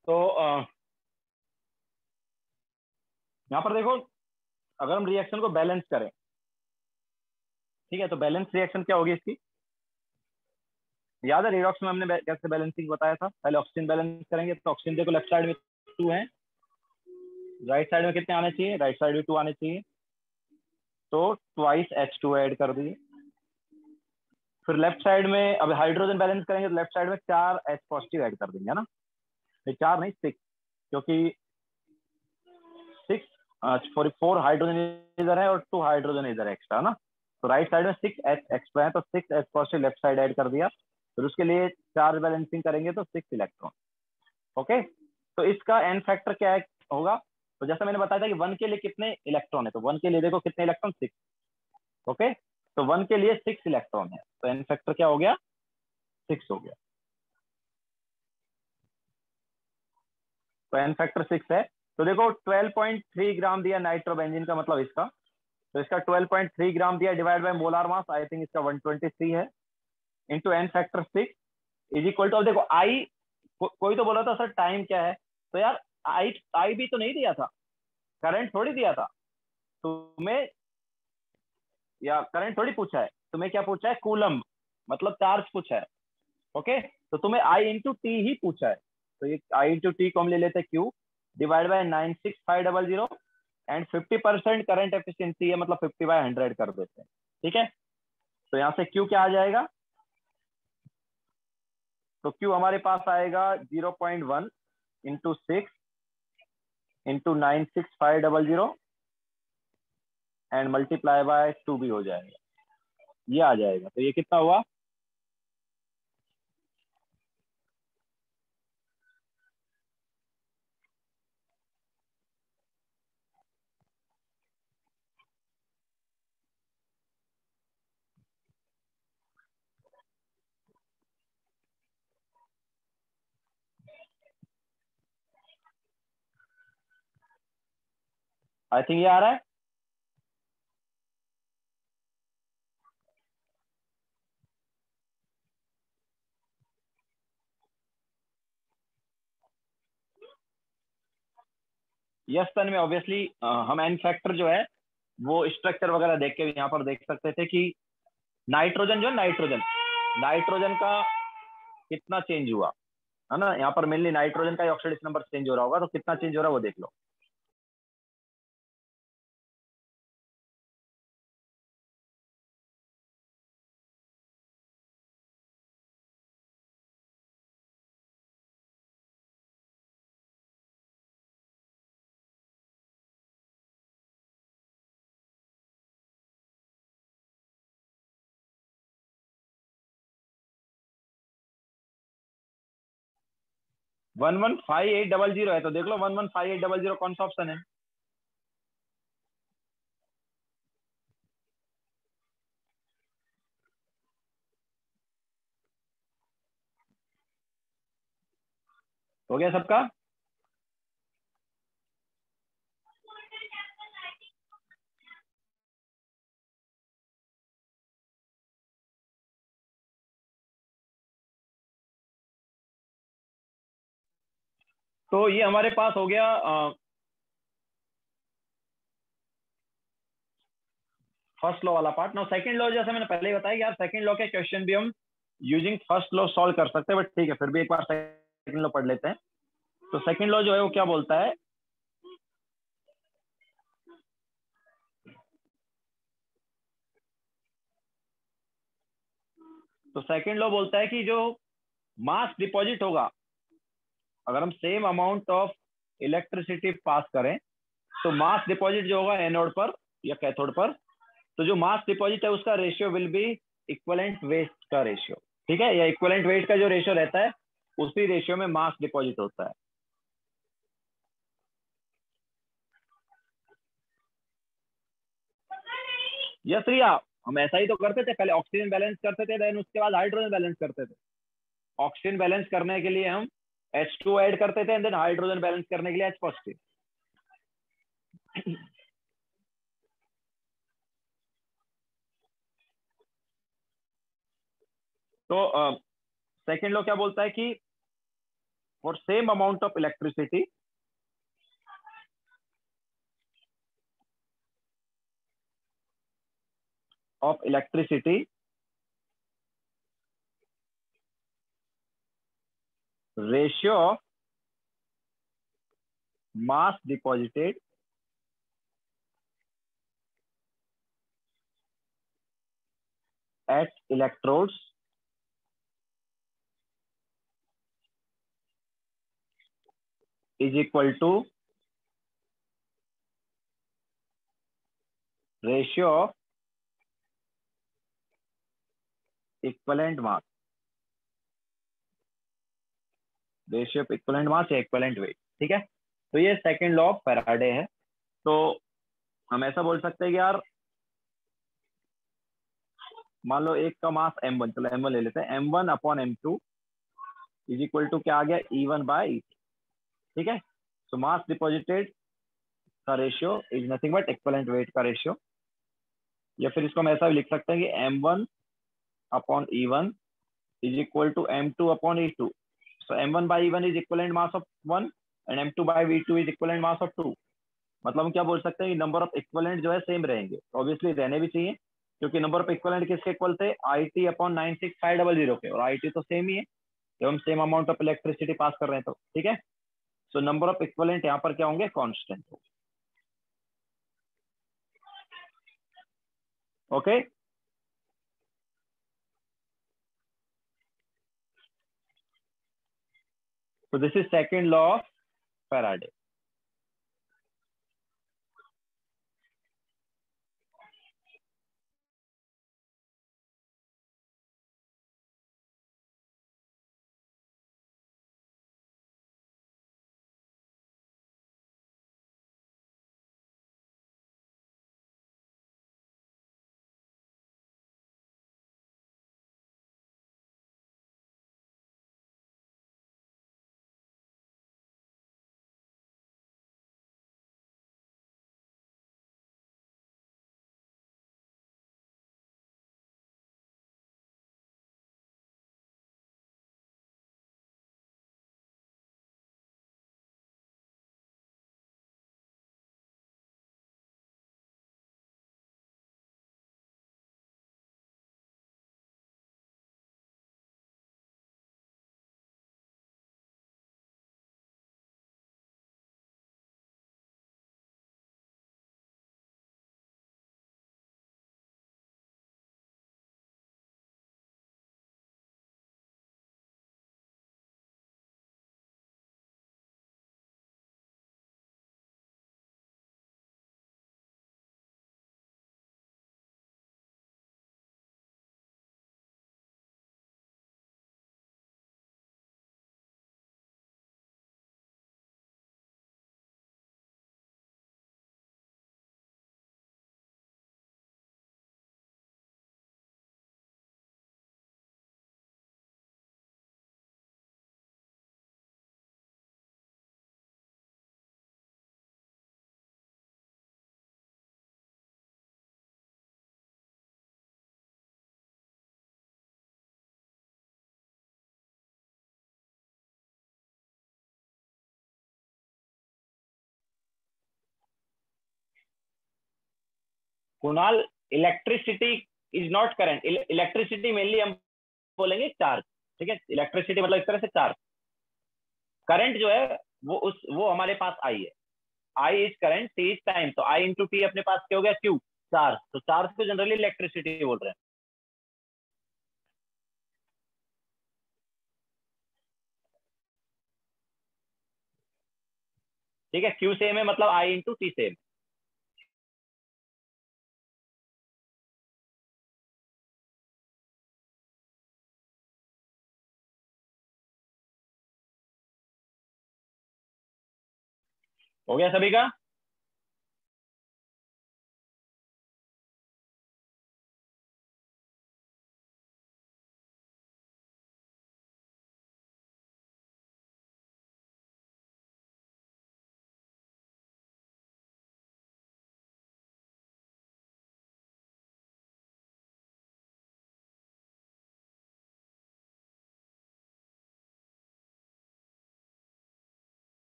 तो यहाँ पर देखो, अगर हम रिएक्शन को बैलेंस करें, ठीक है, तो बैलेंस रिएक्शन क्या होगी इसकी? याद है रिडॉक्स में हमने कैसे बैलेंसिंग बताया था? पहले ऑक्सीजन बैलेंस करेंगे, तो ऑक्सीजन देखो लेफ्ट साइड में 2 है, राइट साइड में कितने आने चाहिए? राइट साइड में 2 आने चाहिए, तो ट्वाइस H2 ऐड कर दिए। फिर लेफ्ट साइड में अब हाइड्रोजन बैलेंस करेंगे, तो लेफ्ट साइड में 4 H पॉजिटिव ऐड कर देंगे, है ना? नहीं 4 नहीं 6, क्योंकि 6 सॉरी 4 हाइड्रोजन इधर है और 2 हाइड्रोजन इधर एक्स्ट्रा, है ना? तो राइट साइड में 6 H एक्स्ट्रा है, तो 6 H positive left side add कर दिया। फिर उसके लिए चार्ज बैलेंसिंग करेंगे तो 6 इलेक्ट्रॉन। ओके, तो इसका एन फैक्टर क्या है होगा? तो जैसा मैंने बताया था कि 1 के लिए कितने इलेक्ट्रॉन है, तो 1 के लिए देखो कितने इलेक्ट्रॉन? 6। ओके, तो 1 के लिए 6 इलेक्ट्रॉन है, तो एन फैक्टर क्या हो गया? 6 हो गया। तो एन फैक्टर 6 है। तो देखो 12.3 ग्राम दिया नाइट्रोबेंजीन का, मतलब इसका, तो इसका 12.3 ग्राम दिया, divide by molar mass, I think इसका 123 है, into n factor 6 is equal to, अब देखो आई, कोई तो बोला था सर टाइम क्या है, तो यार आई आई भी तो नहीं दिया था, करंट थोड़ी दिया था तुम्हें, या करंट थोड़ी पूछा है तुम्हें, क्या पूछा है? कूलम, मतलब चार्ज पूछा है। ओके, तो तुम्हें आई इंटू टी ही पूछा है, तो ये आई इंटू टी को हम ले लेते हैं Q, divide by 96500, and 50% current efficiency है, मतलब 50/100 कर देते हैं। ठीक है, तो यहाँ से क्यू क्या आ जाएगा? तो क्यू हमारे पास आएगा 0.1 into 6 into 96500 and multiply by 2 भी हो जाएगा, ये आ जाएगा। तो ये कितना हुआ? आई थिंक ये आ रहा है। यस तन में ऑब्वियसली हम एन फैक्टर जो है वो स्ट्रक्चर वगैरह देख के भी यहाँ पर देख सकते थे कि नाइट्रोजन जो है, नाइट्रोजन नाइट्रोजन का कितना चेंज हुआ, है ना? यहाँ पर मेनली नाइट्रोजन का ऑक्सीडेशन नंबर चेंज हो रहा होगा, तो कितना चेंज हो रहा है वो देख लो। One one five eight double zero है, तो देख लो 115800 कौन सा ऑप्शन है? हो गया सबका? तो ये हमारे पास हो गया फर्स्ट लॉ वाला पार्ट। नाउ सेकंड लॉ, जैसे मैंने पहले ही बताया कि यार सेकंड लॉ के क्वेश्चन भी हम यूजिंग फर्स्ट लॉ सॉल्व कर सकते हैं, बट ठीक है फिर भी एक बार सेकंड लॉ पढ़ लेते हैं। तो सेकंड लॉ जो है वो क्या बोलता है? तो सेकंड लॉ बोलता है कि जो मास डिपॉजिट होगा, अगर हम same amount of electricity pass करें, तो मास डिपॉजिट जो होगा एनोड पर या कैथोड पर, तो जो मास डिपॉजिट है उसका ratio will be equivalent weight का रेशियो। ठीक है, या इक्वलेंट वेट का जो रेशियो रहता है उसी रेशियो में मास डिपॉजिट होता है। यस रिया, हम ऐसा ही तो करते थे, पहले ऑक्सीजन बैलेंस करते थे, देन उसके बाद हाइड्रोजन बैलेंस करते थे। ऑक्सीजन बैलेंस करने के लिए हम H2 ऐड करते थे, एंड देन हाइड्रोजन बैलेंस करने के लिए H पॉजिटिव। तो सेकेंड लॉ क्या बोलता है कि for same amount of electricity, ratio of mass deposited at electrodes is equal to ratio of equivalent mass, ratio of equivalent mass या इक्विवेलेंट वेट। ठीक है, तो ये सेकंड लॉ ऑफ फैराडे है। तो हम ऐसा बोल सकते हैं कि यार मान लो एक का मास m1, चलो m1 ले लेते हैं, m1 upon m2 is equal to क्या आ गया, E1 बाई। ठीक है, तो मास डिपॉजिटेड का ratio is nothing but equivalent weight का रेशियो। या फिर इसको हम ऐसा भी लिख सकते हैं कि m1 upon E1 is equal to m2 upon e2. So m1 by e1 is equivalent mass of 1 and m2 by v2 is equivalent mass of 2। मतलब हम क्या बोल सकते हैं कि नंबर ऑफ इक्विवेलेंट जो है सेम रहेंगे, ऑब्वियसली रहने भी चाहिए, क्योंकि नंबर ऑफ इक्विवेलेंट किसके इक्वल थे, IT अपॉन 96500 के, और IT तो सेम ही है जब हम same amount of electricity pass कर रहे हैं तो। ठीक है, सो नंबर ऑफ इक्विवेलेंट यहाँ पर क्या होंगे, constant. Okay, so this is second law of Faraday। Kunal, electricity is not current, electricity mainly हम बोलेंगे चार्ज। ठीक है, इलेक्ट्रिसिटी मतलब इस तरह से चार्ज, करंट जो है वो हमारे पास आई है, I is current, T is time, तो आई इंटू टी अपने पास क्या हो गया, क्यू, चार्ज। तो चार्ज को जनरली इलेक्ट्रिसिटी बोल रहे हैं। ठीक है, क्यू सेम है मतलब आई इंटू टी सेम। हो गया सभी का।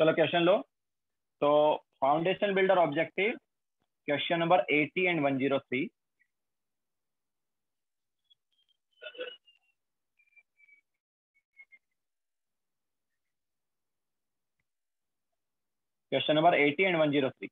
चलो क्वेश्चन लो। तो foundation builder objective, question number 80 and 103। Question number 80 and 103।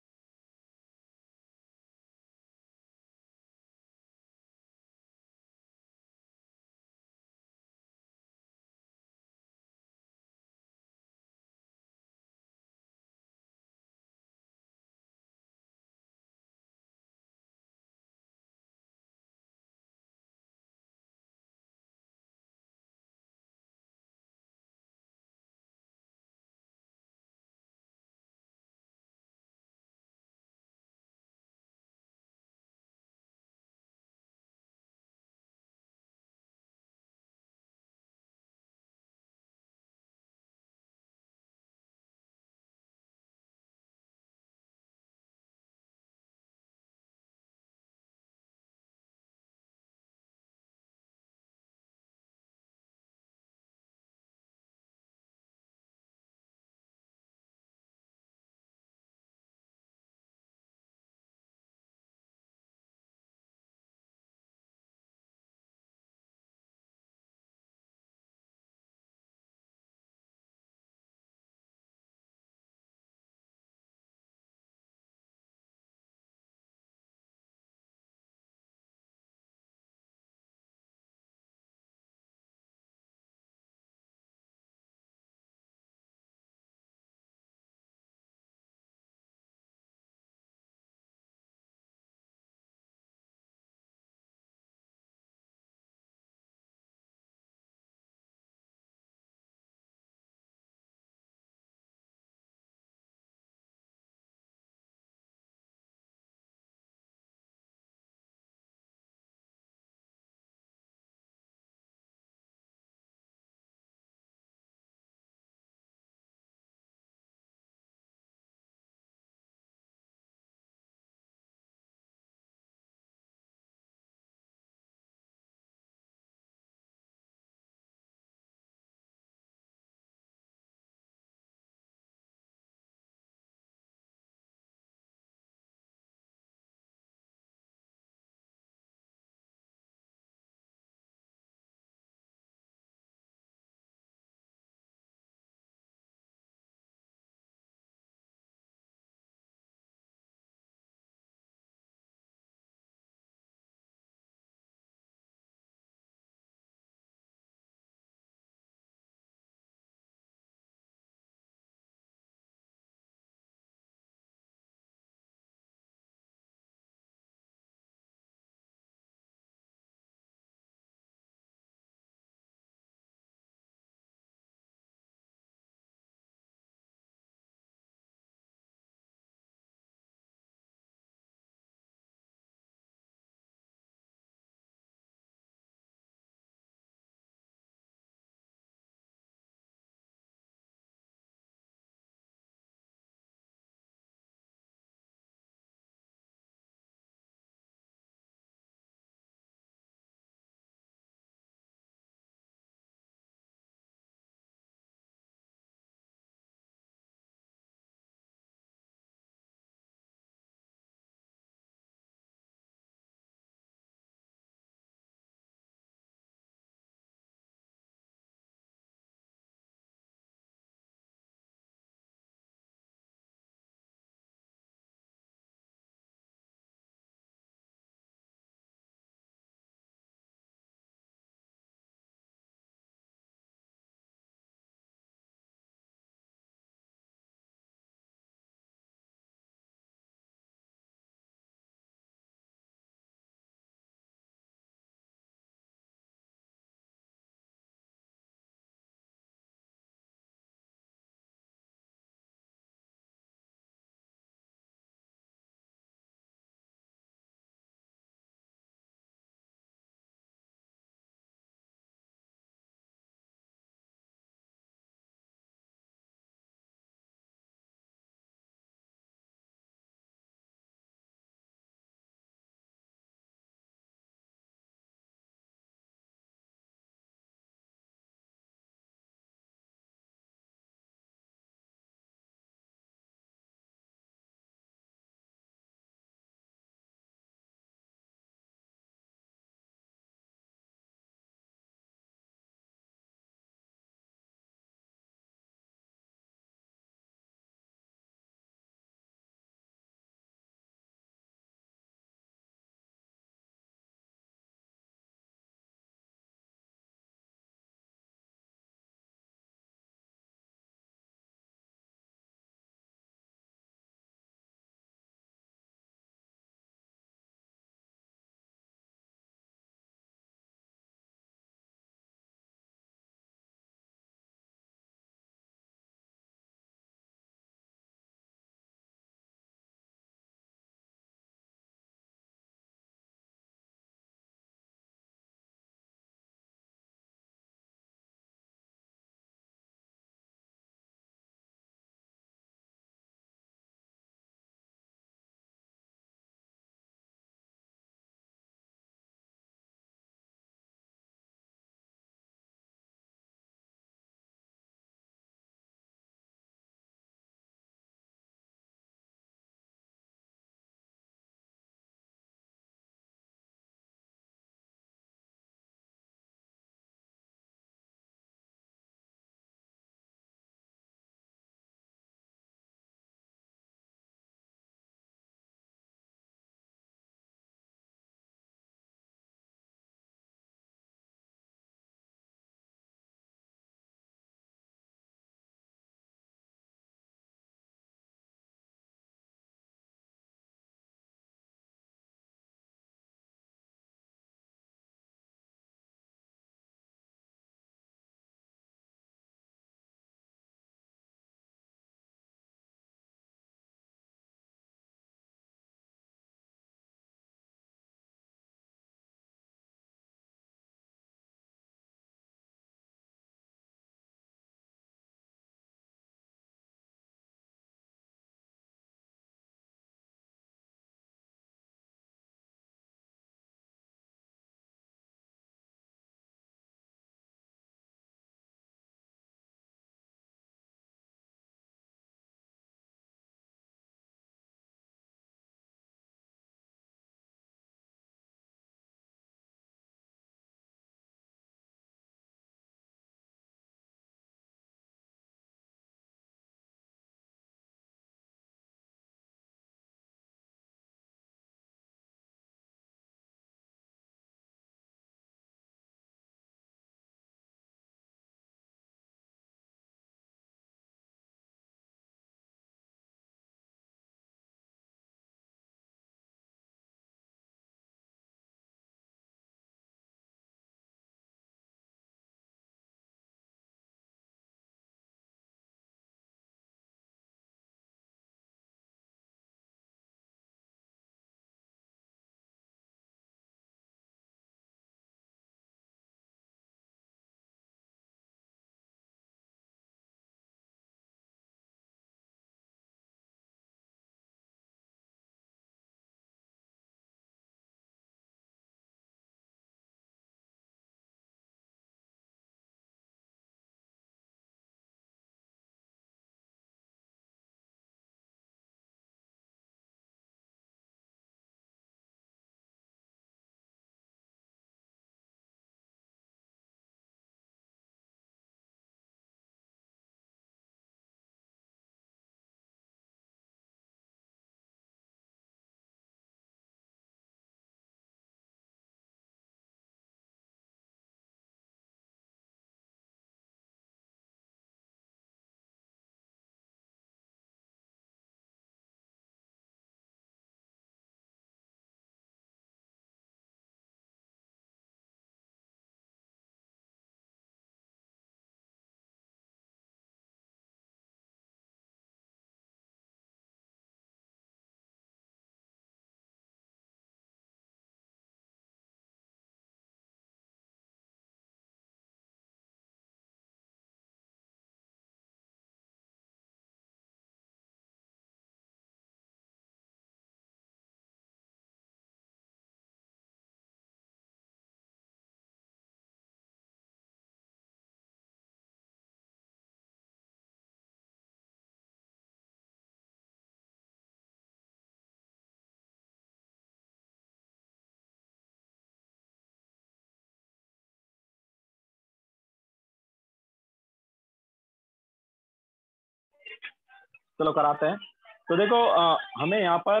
चलो कराते हैं। तो देखो हमें यहाँ पर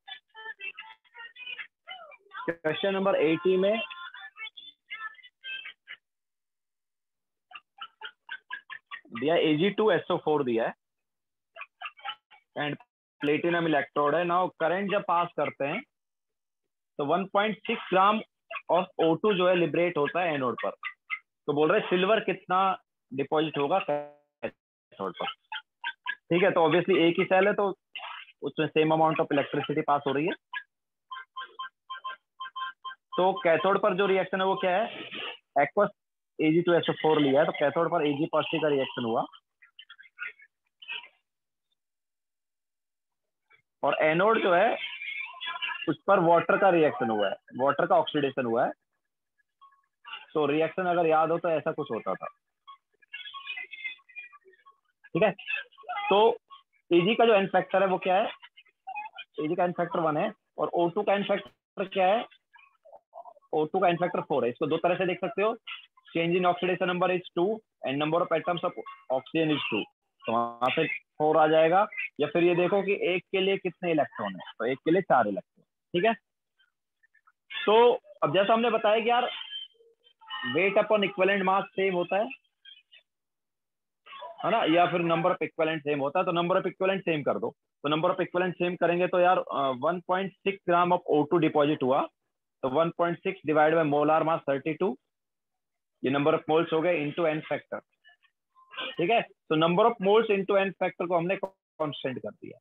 क्वेश्चन नंबर 80 में दिया Ag2SO4 दिया है एंड प्लेटिनम इलेक्ट्रोड है। नाउ करंट जब पास करते हैं तो 1.6 ग्राम ऑफ O2 जो है लिबरेट होता है एनोड पर। तो बोल रहे सिल्वर कितना डिपॉजिट होगा कैथोड पर। ठीक है, तो ऑब्वियसली एक ही सेल है तो उसमें same amount of electricity pass हो रही है। तो कैथोड पर जो रिएक्शन है वो क्या है, एक्वस Ag2SO4 लिया है तो कैथोड पर Ag पॉजिटिव का रिएक्शन हुआ और एनोड जो है उस पर वाटर का रिएक्शन हुआ है, वाटर का ऑक्सीडेशन हुआ है। तो रिएक्शन अगर याद हो तो ऐसा कुछ होता था। ठीक है, तो Ag का जो एन फैक्टर है वो क्या है, Ag का एन फैक्टर 1 है और O2 का एन फैक्टर क्या है, O2 का एन फैक्टर 4 है। इसको दो तरह से देख सकते हो, change in oxidation number is 2 and number of atoms of oxygen is 2। तो वहां से 4 आ जाएगा। या फिर ये देखो कि एक के लिए कितने इलेक्ट्रॉन है, तो एक के लिए 4 इलेक्ट्रॉन। ठीक है, तो अब जैसा हमने बताया कि यार weight upon equivalent mass same होता है ना, या फिर नंबर ऑफ इक्विवेलेंट सेम होता है। तो नंबर ऑफ इक्विवेलेंट सेम कर दो। तो नंबर ऑफ इक्विवेलेंट सेम करेंगे तो यार 1.6 ग्राम ऑफ O2 डिपॉजिट हुआ। तो 1.6 डिवाइड बाय मोलार मास 32, ये नंबर ऑफ मोल्स हो गए इनटू एन फैक्टर। ठीक है, तो number of moles into n factor को हमने कांस्टेंट कर दिया।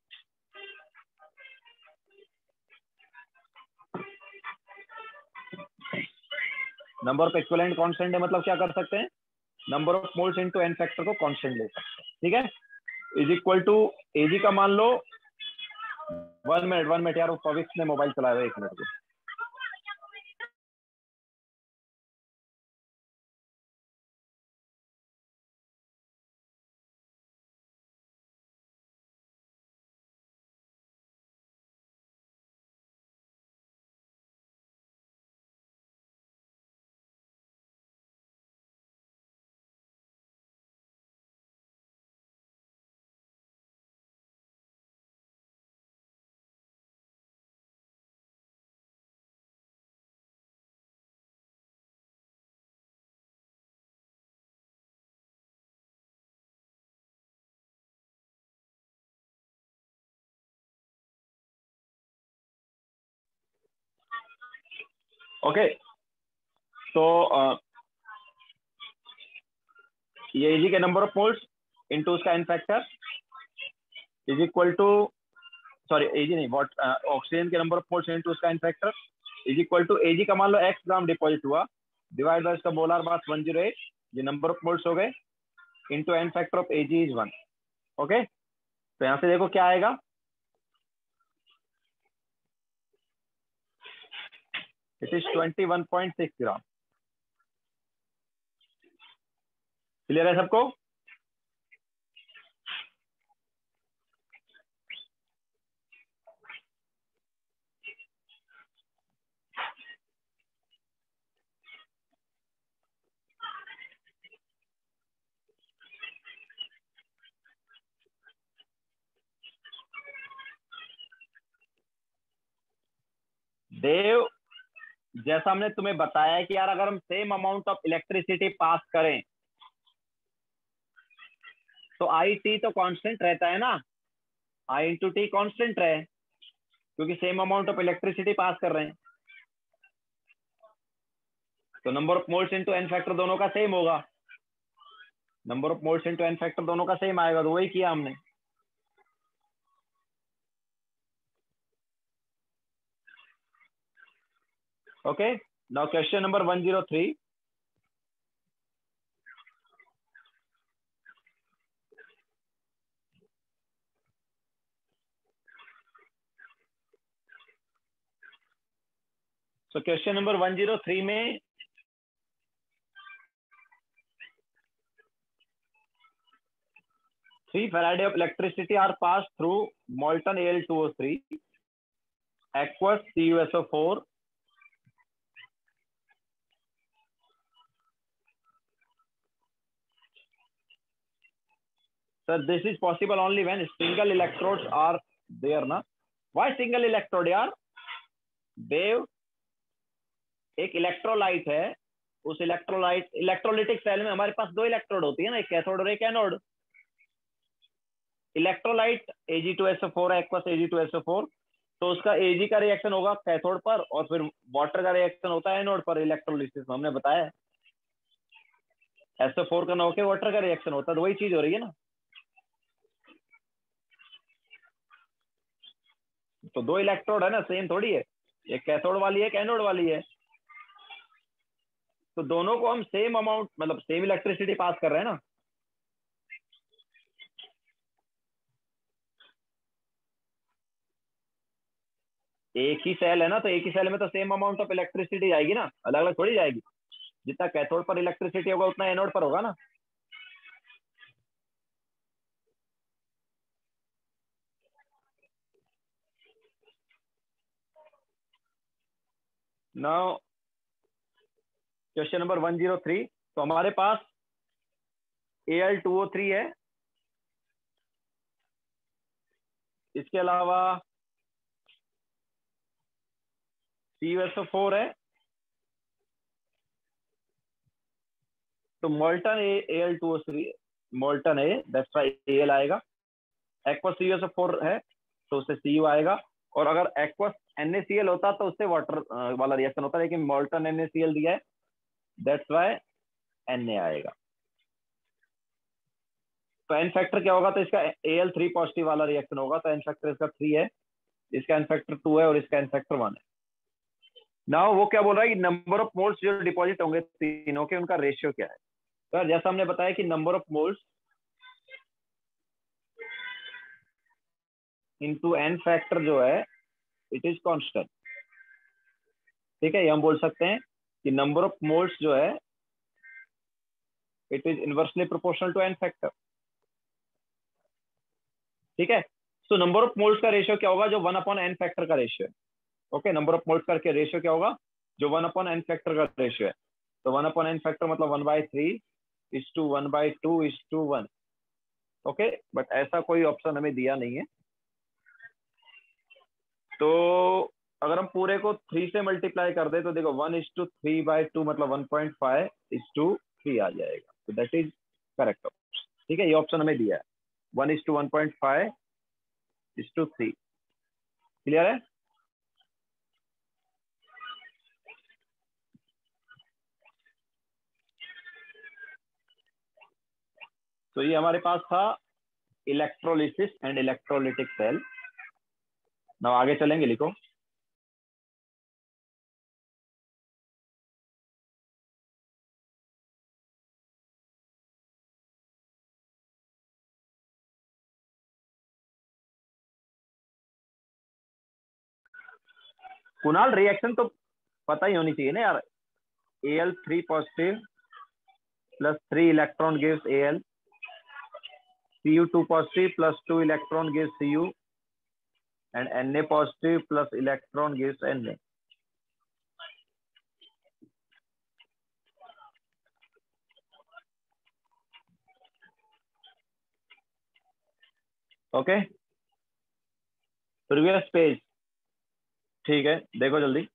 नंबर ऑफ इक्विवेलेंट कांस्टेंट है, मतलब क्या कर सकते हैं, number of moles into n factor को कांस्टेंट ले सकते हैं। ठीक है, इज इक्वल टू Ag का मान लो 1 मिनट यार, वो पवित्र ने मोबाइल चलाया हुआ है, 1 मिनट को। ओके, तो ये Ag के नंबर ऑफ मोल्स इनटू उसका n factor is equal to, sorry Ag नहीं, वॉट ऑक्सीजन के नंबर ऑफ मोल्स इनटू उसका n factor is equal to Ag का मान लो x ग्राम डिपॉजिट हुआ डिवाइड बाय उसका मोलार मास 108, ये नंबर ऑफ मोल्स हो गए, into n factor of Ag is 1। Okay, तो यहां से देखो क्या आएगा, इट इज 21.6 ग्राम। क्लियर है सबको? देव, जैसा हमने तुम्हें बताया कि यार अगर हम same amount of electricity pass करें तो आई टी तो कांस्टेंट रहता है ना, आई इंटू टी कॉन्स्टेंट रहे, क्योंकि same amount of electricity pass कर रहे हैं। तो number of moles into n factor दोनों का सेम होगा, number of moles into n factor दोनों का सेम आएगा, तो वही किया हमने। Okay, now question number 103। So question number 103 में 3 Farad of electricity are passed through molten Al2O3, aqueous CuSO4, sir this is possible only when single electrodes are there ना. Why single electrode यार? देव, एक electrolyte है, उस electrolytic cell में हमारे पास दो electrode होती है ना, एक कैथोड और एक एनोड. इलेक्ट्रोलाइट Ag2SO4 है, एक्वस Ag2SO4, तो उसका Ag का रिएक्शन होगा कैथोड पर और फिर वाटर का रिएक्शन होता है एनोड पर इलेक्ट्रोलिसिस में, हमने बताया. SO4 का ना होकर वाटर का रिएक्शन होता है, तो वही चीज हो रही है ना. तो दो इलेक्ट्रोड है ना, सेम थोड़ी है, एक कैथोड वाली है, एक एनोड वाली है. तो दोनों को हम सेम अमाउंट मतलब सेम इलेक्ट्रिसिटी पास कर रहे हैं ना. एक ही सेल है ना, तो एक ही सेल में तो सेम अमाउंट ऑफ इलेक्ट्रिसिटी जाएगी ना, अलग अलग थोड़ी जाएगी. जितना कैथोड पर इलेक्ट्रिसिटी होगा उतना एनोड पर होगा ना. Now question number 103. तो हमारे पास Al2O3 है, इसके अलावा CuSO4 है, तो मोल्टन Al2O3 मोल्टन है, दैट्स व्हाई Al आएगा. एक्वस CuSO4 है तो उससे Cu आएगा. और अगर एक्वस NaCl होता तो उससे वाटर वाला रिएक्शन होता, लेकिन मोल्टन NaCl दिया है, दैट्स व्हाई Na आएगा. तो एन फैक्टर क्या होगा? तो इसका Al3 पॉजिटिव वाला रिएक्शन होगा, तो एन फैक्टर इसका 3 है, इसका एन फैक्टर 2 है और इसका एन फैक्टर 1 है. नाउ वो क्या बोल रहा है कि नंबर ऑफ मोल्स जो डिपॉजिट होंगे तीनों के, उनका रेशियो क्या है. तो जैसा हमने बताया कि number of moles into n factor जो है इट इज कांस्टेंट. ठीक है, ये हम बोल सकते हैं कि नंबर ऑफ मोल्स जो है it is inversely proportional to n factor. ठीक है, तो नंबर ऑफ मोल्स का रेशियो क्या होगा? जो 1/n फैक्टर का रेशियो है. ओके, नंबर ऑफ मोल्स का रेशियो क्या होगा? जो 1/n फैक्टर का रेशियो है. तो 1/n फैक्टर मतलब 1/3:1/2:1. ओके, बट ऐसा कोई ऑप्शन हमें दिया नहीं है. तो अगर हम पूरे को 3 से मल्टीप्लाई कर दे तो देखो 1:3/2 मतलब 1.5:3 आ जाएगा. तो दैट इज करेक्ट ऑप्शन. ठीक है, ये ऑप्शन हमें दिया है 1:1.5:3. क्लियर है? तो ये हमारे पास था इलेक्ट्रोलिसिस एंड इलेक्ट्रोलिटिक सेल. ना आगे चलेंगे, लिखो. कुणाल, रिएक्शन तो पता ही होनी चाहिए ना यार. Al3 positive plus 3 electron gives Al. Cu2 positive plus 2 electron gives Cu, and Na positive plus electron gives Na. Okay, previous page. ठीक है, देखो जल्दी.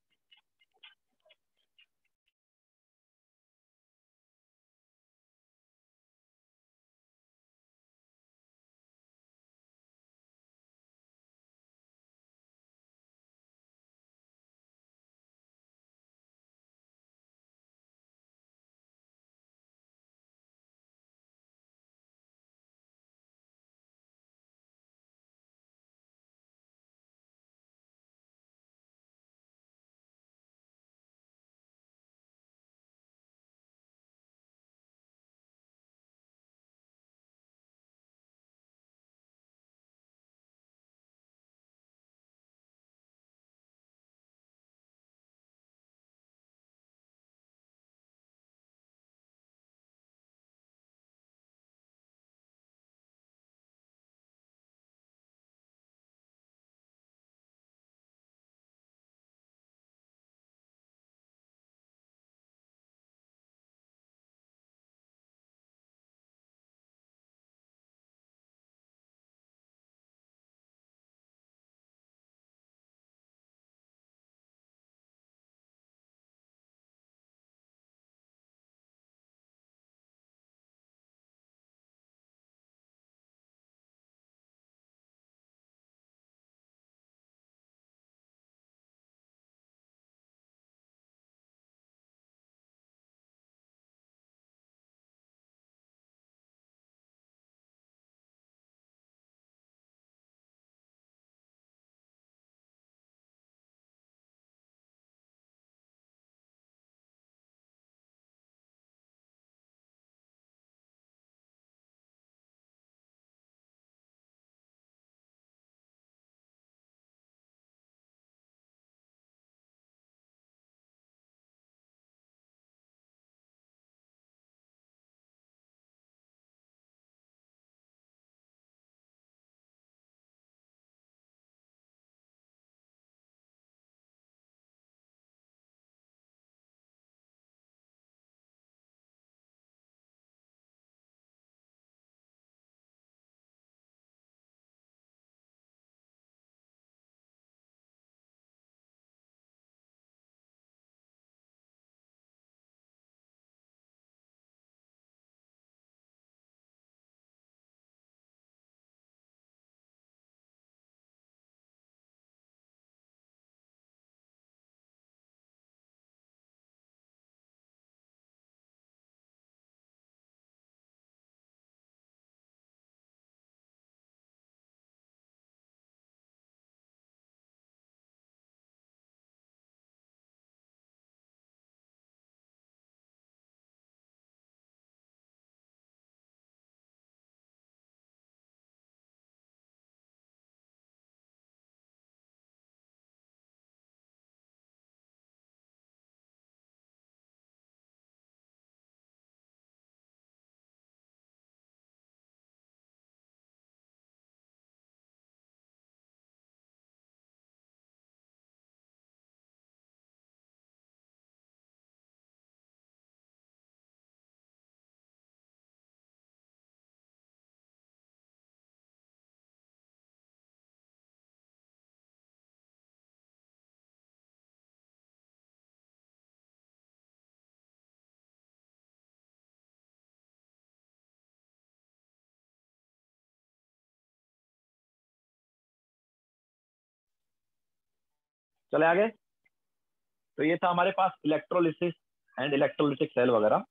चले आगे। तो ये था हमारे पास इलेक्ट्रोलिसिस एंड इलेक्ट्रोलिटिक सेल वगैरह।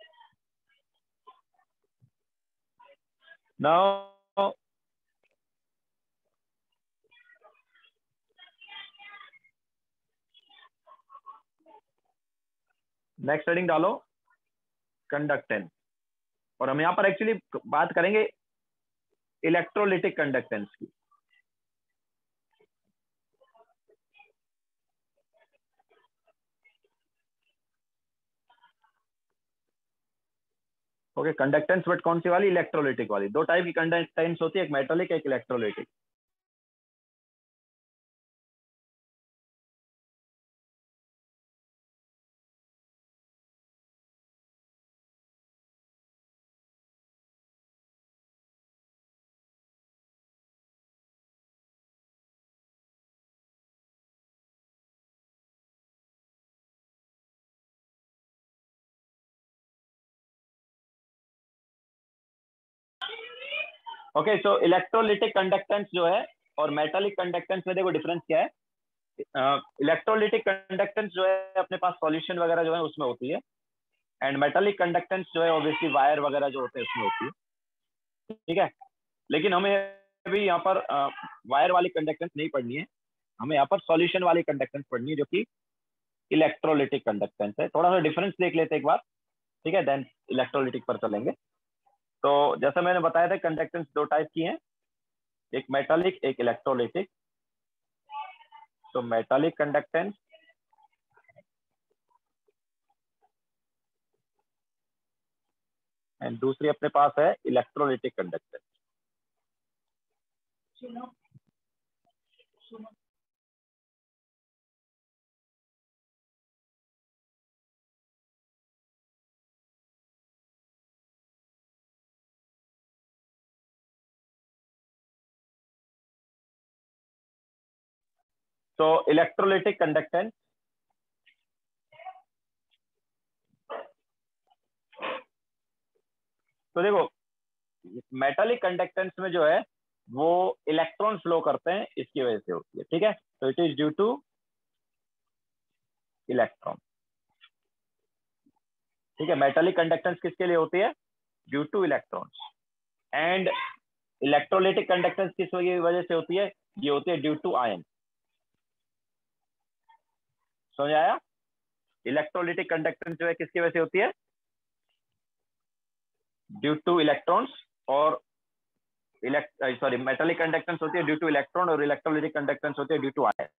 नाउ नेक्स्ट हेडिंग डालो कंडक्टेंस, और हम यहाँ पर एक्चुअली बात करेंगे इलेक्ट्रोलिटिक कंडक्टेंस की। ओके, कंडक्टेंस बट कौन सी वाली? इलेक्ट्रोलिटिक वाली। दो टाइप की कंडक्टेंस होती है, एक मेटालिक एक electrolytic. Okay, so electrolytic conductance जो है और मेटालिक कंडक्टेंस में देखो डिफरेंस क्या है। इलेक्ट्रोलिटिक कंडक्टेंस जो है अपने पास सॉल्यूशन वगैरह जो है उसमें होती है, एंड मेटालिक कंडक्टेंस जो है ऑब्वियसली वायर वगैरह जो होते हैं उसमें होती है। ठीक है, लेकिन हमें अभी यहाँ पर वायर वाली कंडक्टेंस नहीं पढ़नी है, हमें यहाँ पर सॉल्यूशन वाली कंडक्टेंस पढ़नी है जो कि इलेक्ट्रोलिटिक कंडक्टेंस है। थोड़ा सा डिफरेंस देख लेते हैं एक बार, ठीक है, देन इलेक्ट्रोलिटिक पर चलेंगे। तो जैसा मैंने बताया था कंडक्टेंस दो टाइप की हैं, एक मेटालिक एक इलेक्ट्रोलिटिक। तो मेटालिक कंडक्टेंस एंड दूसरी अपने पास है इलेक्ट्रोलिटिक कंडक्टेंस। तो इलेक्ट्रोलिटिक कंडक्टेंस, तो देखो मेटालिक कंडक्टेंस में जो है वो इलेक्ट्रॉन फ्लो करते हैं, इसकी वजह से होती है। ठीक है, तो it is due to electron. ठीक है, मेटालिक कंडक्टेंस किसके लिए होती है? Due to electrons. And electrolytic conductance किस वजह से होती है? ये होती है ड्यू टू आयन। समझ आया? इलेक्ट्रोलिटिक कंडक्टेंस जो है किसकी वजह से होती है? Due to electrons. और सॉरी, मेटालिक कंडक्टेंस होती है ड्यू टू इलेक्ट्रॉन, और इलेक्ट्रोलिटिक कंडक्टेंस होती है ड्यू टू आयन।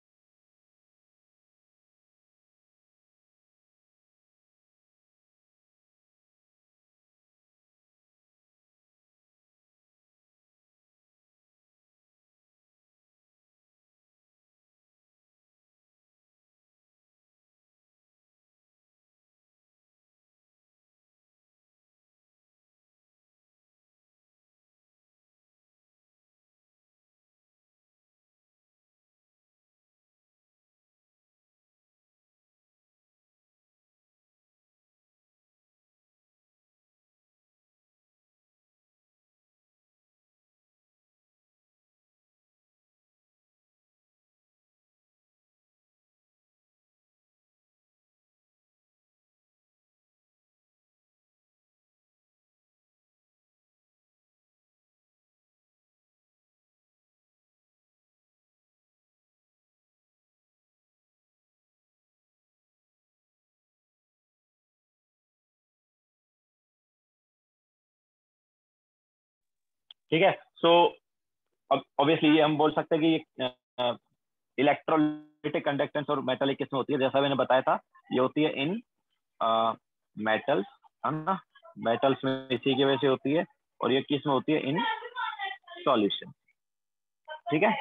ठीक है, सो अब ऑब्वियसली ये हम बोल सकते हैं कि इलेक्ट्रोलिटिक कंडक्टेंस और मेटालिक किसमें होती है? जैसा मैंने बताया था, ये होती है इन मेटल्स, है ना। मेटल्स में इसी की वजह से होती है, और ये किस में होती है? In solution. ठीक है,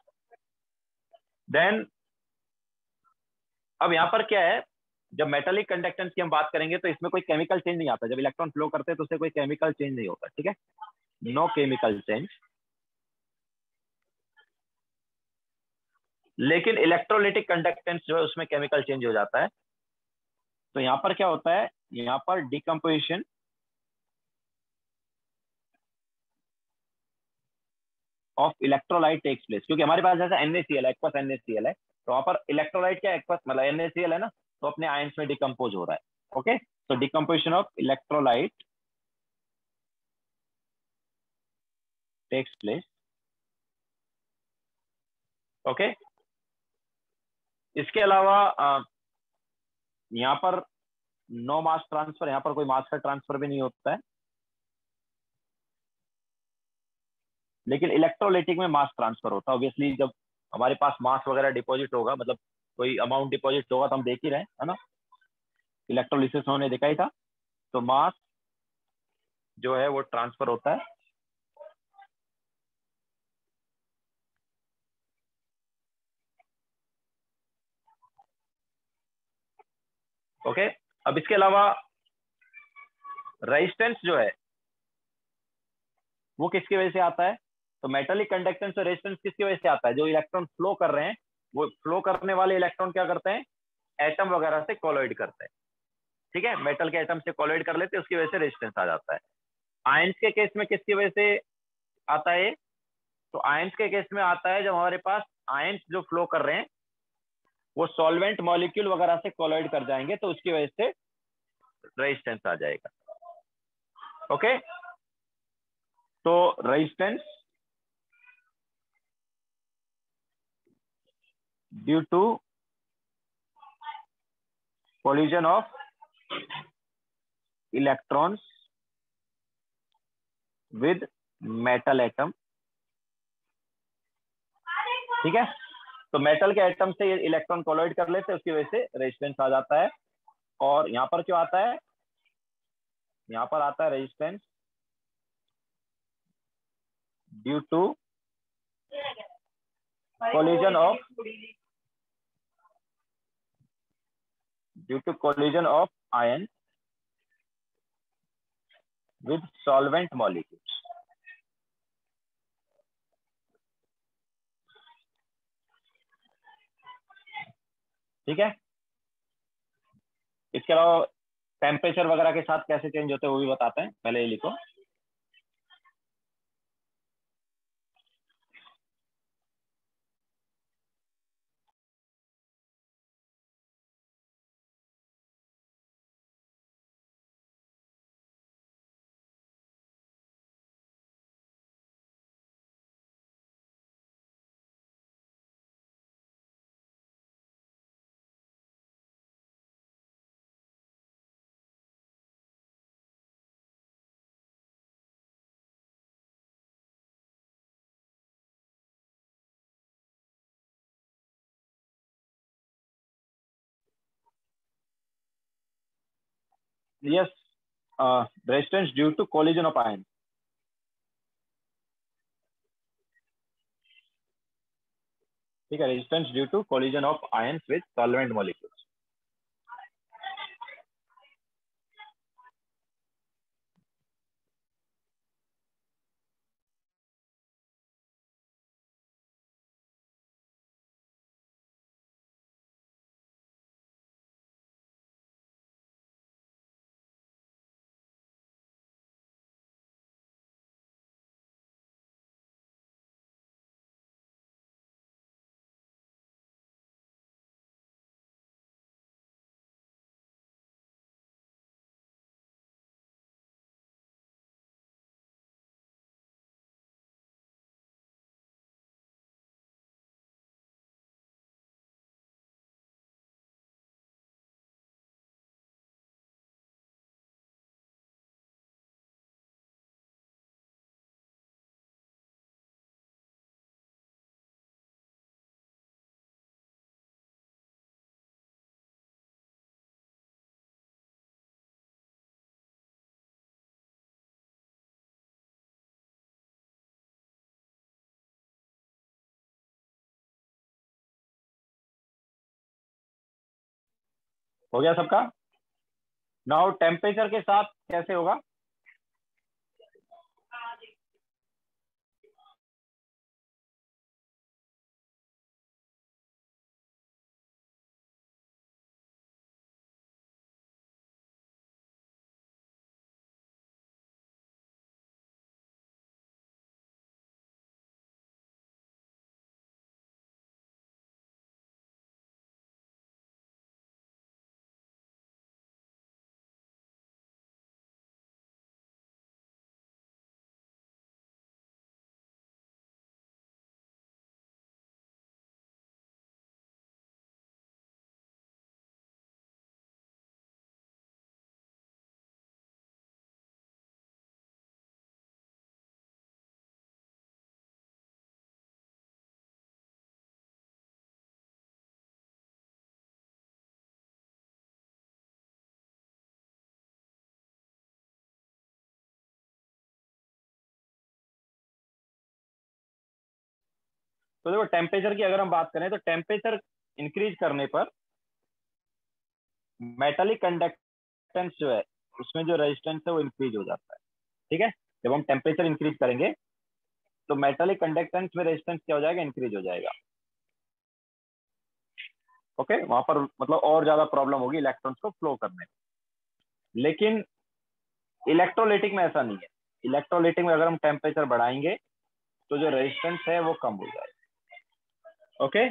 देन अब यहाँ पर क्या है, जब मेटालिक कंडक्टेंस की हम बात करेंगे तो इसमें कोई केमिकल चेंज नहीं आता। जब इलेक्ट्रॉन फ्लो करते हैं तो उससे कोई केमिकल चेंज नहीं होता। ठीक है, नो केमिकल चेंज। लेकिन इलेक्ट्रोलिटिक कंडक्टेंस जो है उसमें केमिकल चेंज हो जाता है। तो यहाँ पर क्या होता है? यहाँ पर decomposition of electrolyte takes place, क्योंकि हमारे पास जैसे NaCl है, एक्वस NaCl है, तो वहां पर इलेक्ट्रोलाइट क्या एक्वस मतलब NaCl है ना, तो अपने आयंस में डिकम्पोज हो रहा है। ओके, तो decomposition of electrolyte takes place. Okay, इसके अलावा यहाँ पर नो मास ट्रांसफर, यहाँ पर कोई मास का ट्रांसफर भी नहीं होता है, लेकिन इलेक्ट्रोलाइटिक में मास ट्रांसफर होता है। ऑब्वियसली जब हमारे पास मास वगैरह डिपॉजिट होगा, मतलब कोई अमाउंट डिपॉजिट होगा, तो हम देख ही रहे हैं, है ना, इलेक्ट्रोलिसिस होने देखा ही था, तो मास जो है वो ट्रांसफर होता है। ओके, अब इसके अलावा रेजिस्टेंस जो है वो किसकी वजह से आता है, तो मेटालिक कंडक्टेंस और रेजिस्टेंस किसकी वजह से आता है, जो इलेक्ट्रॉन फ्लो कर रहे हैं, वो फ्लो करने वाले इलेक्ट्रॉन क्या करते हैं, एटम वगैरह से कोलॉइड करते हैं। ठीक है, मेटल के एटम से कोलॉइड कर लेते हैं, उसकी वजह से रेजिस्टेंस आ जाता है। आयंस के केस में किसकी वजह से आता है, तो आयंस के केस में आता है जब हमारे पास आयंस जो फ्लो कर रहे हैं वो सॉल्वेंट मॉलिक्यूल वगैरह से कोलॉइड कर जाएंगे, तो उसकी वजह से रेजिस्टेंस आ जाएगा। ओके, तो resistance due to collision of electrons with metal atom। ठीक है, तो मेटल के एटम से इलेक्ट्रॉन कोलॉइड कर लेते हैं, उसकी वजह से रेजिस्टेंस आ जाता है। और यहां पर क्यों आता है, यहां पर आता है resistance due to collision of ion with solvent molecules। ठीक है, इसके अलावा टेम्परेचर वगैरह के साथ कैसे चेंज होते हैं वो भी बताते हैं, पहले ये लिखो। Yes, resistance due to collision of ion. ठीक है, resistance due to collision of ions with solvent molecules. हो गया सबका। नाउ टेम्परेचर के साथ कैसे होगा, तो देखो टेम्परेचर की अगर हम बात करें तो टेम्परेचर इंक्रीज करने पर मेटालिक कंडक्टेंस जो है उसमें जो रेजिस्टेंस है वो इंक्रीज हो जाता है। ठीक है, जब हम टेम्परेचर इंक्रीज करेंगे तो मेटालिक कंडक्टेंस में रेजिस्टेंस क्या हो जाएगा, इंक्रीज हो जाएगा। ओके, वहां पर मतलब और ज्यादा प्रॉब्लम होगी इलेक्ट्रॉन्स को फ्लो करने में। लेकिन इलेक्ट्रोलाइटिक में ऐसा नहीं है। इलेक्ट्रोलाइटिक में अगर हम टेम्परेचर बढ़ाएंगे तो जो रेजिस्टेंस है वो कम हो जाएगा। ओके,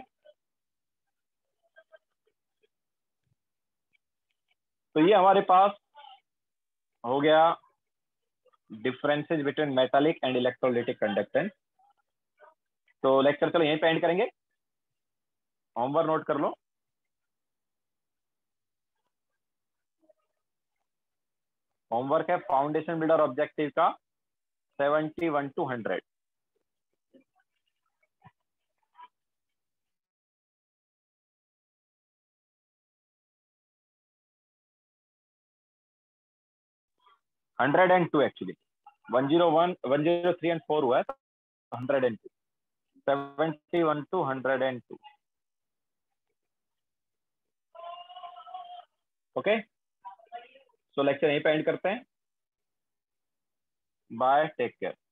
तो ये हमारे पास हो गया differences between metallic and electrolytic conductance. तो लेक्चर चलो यहीं पे एंड करेंगे। होमवर्क नोट कर लो। होमवर्क है फाउंडेशन बिल्डर ऑब्जेक्टिव का 71 to 100। Hundred and two actually 101 103 and 4 हुआ है, 102 71 to 102। ओके, सो लेक्चर यहीं पे एंड करते हैं। Bye, take care.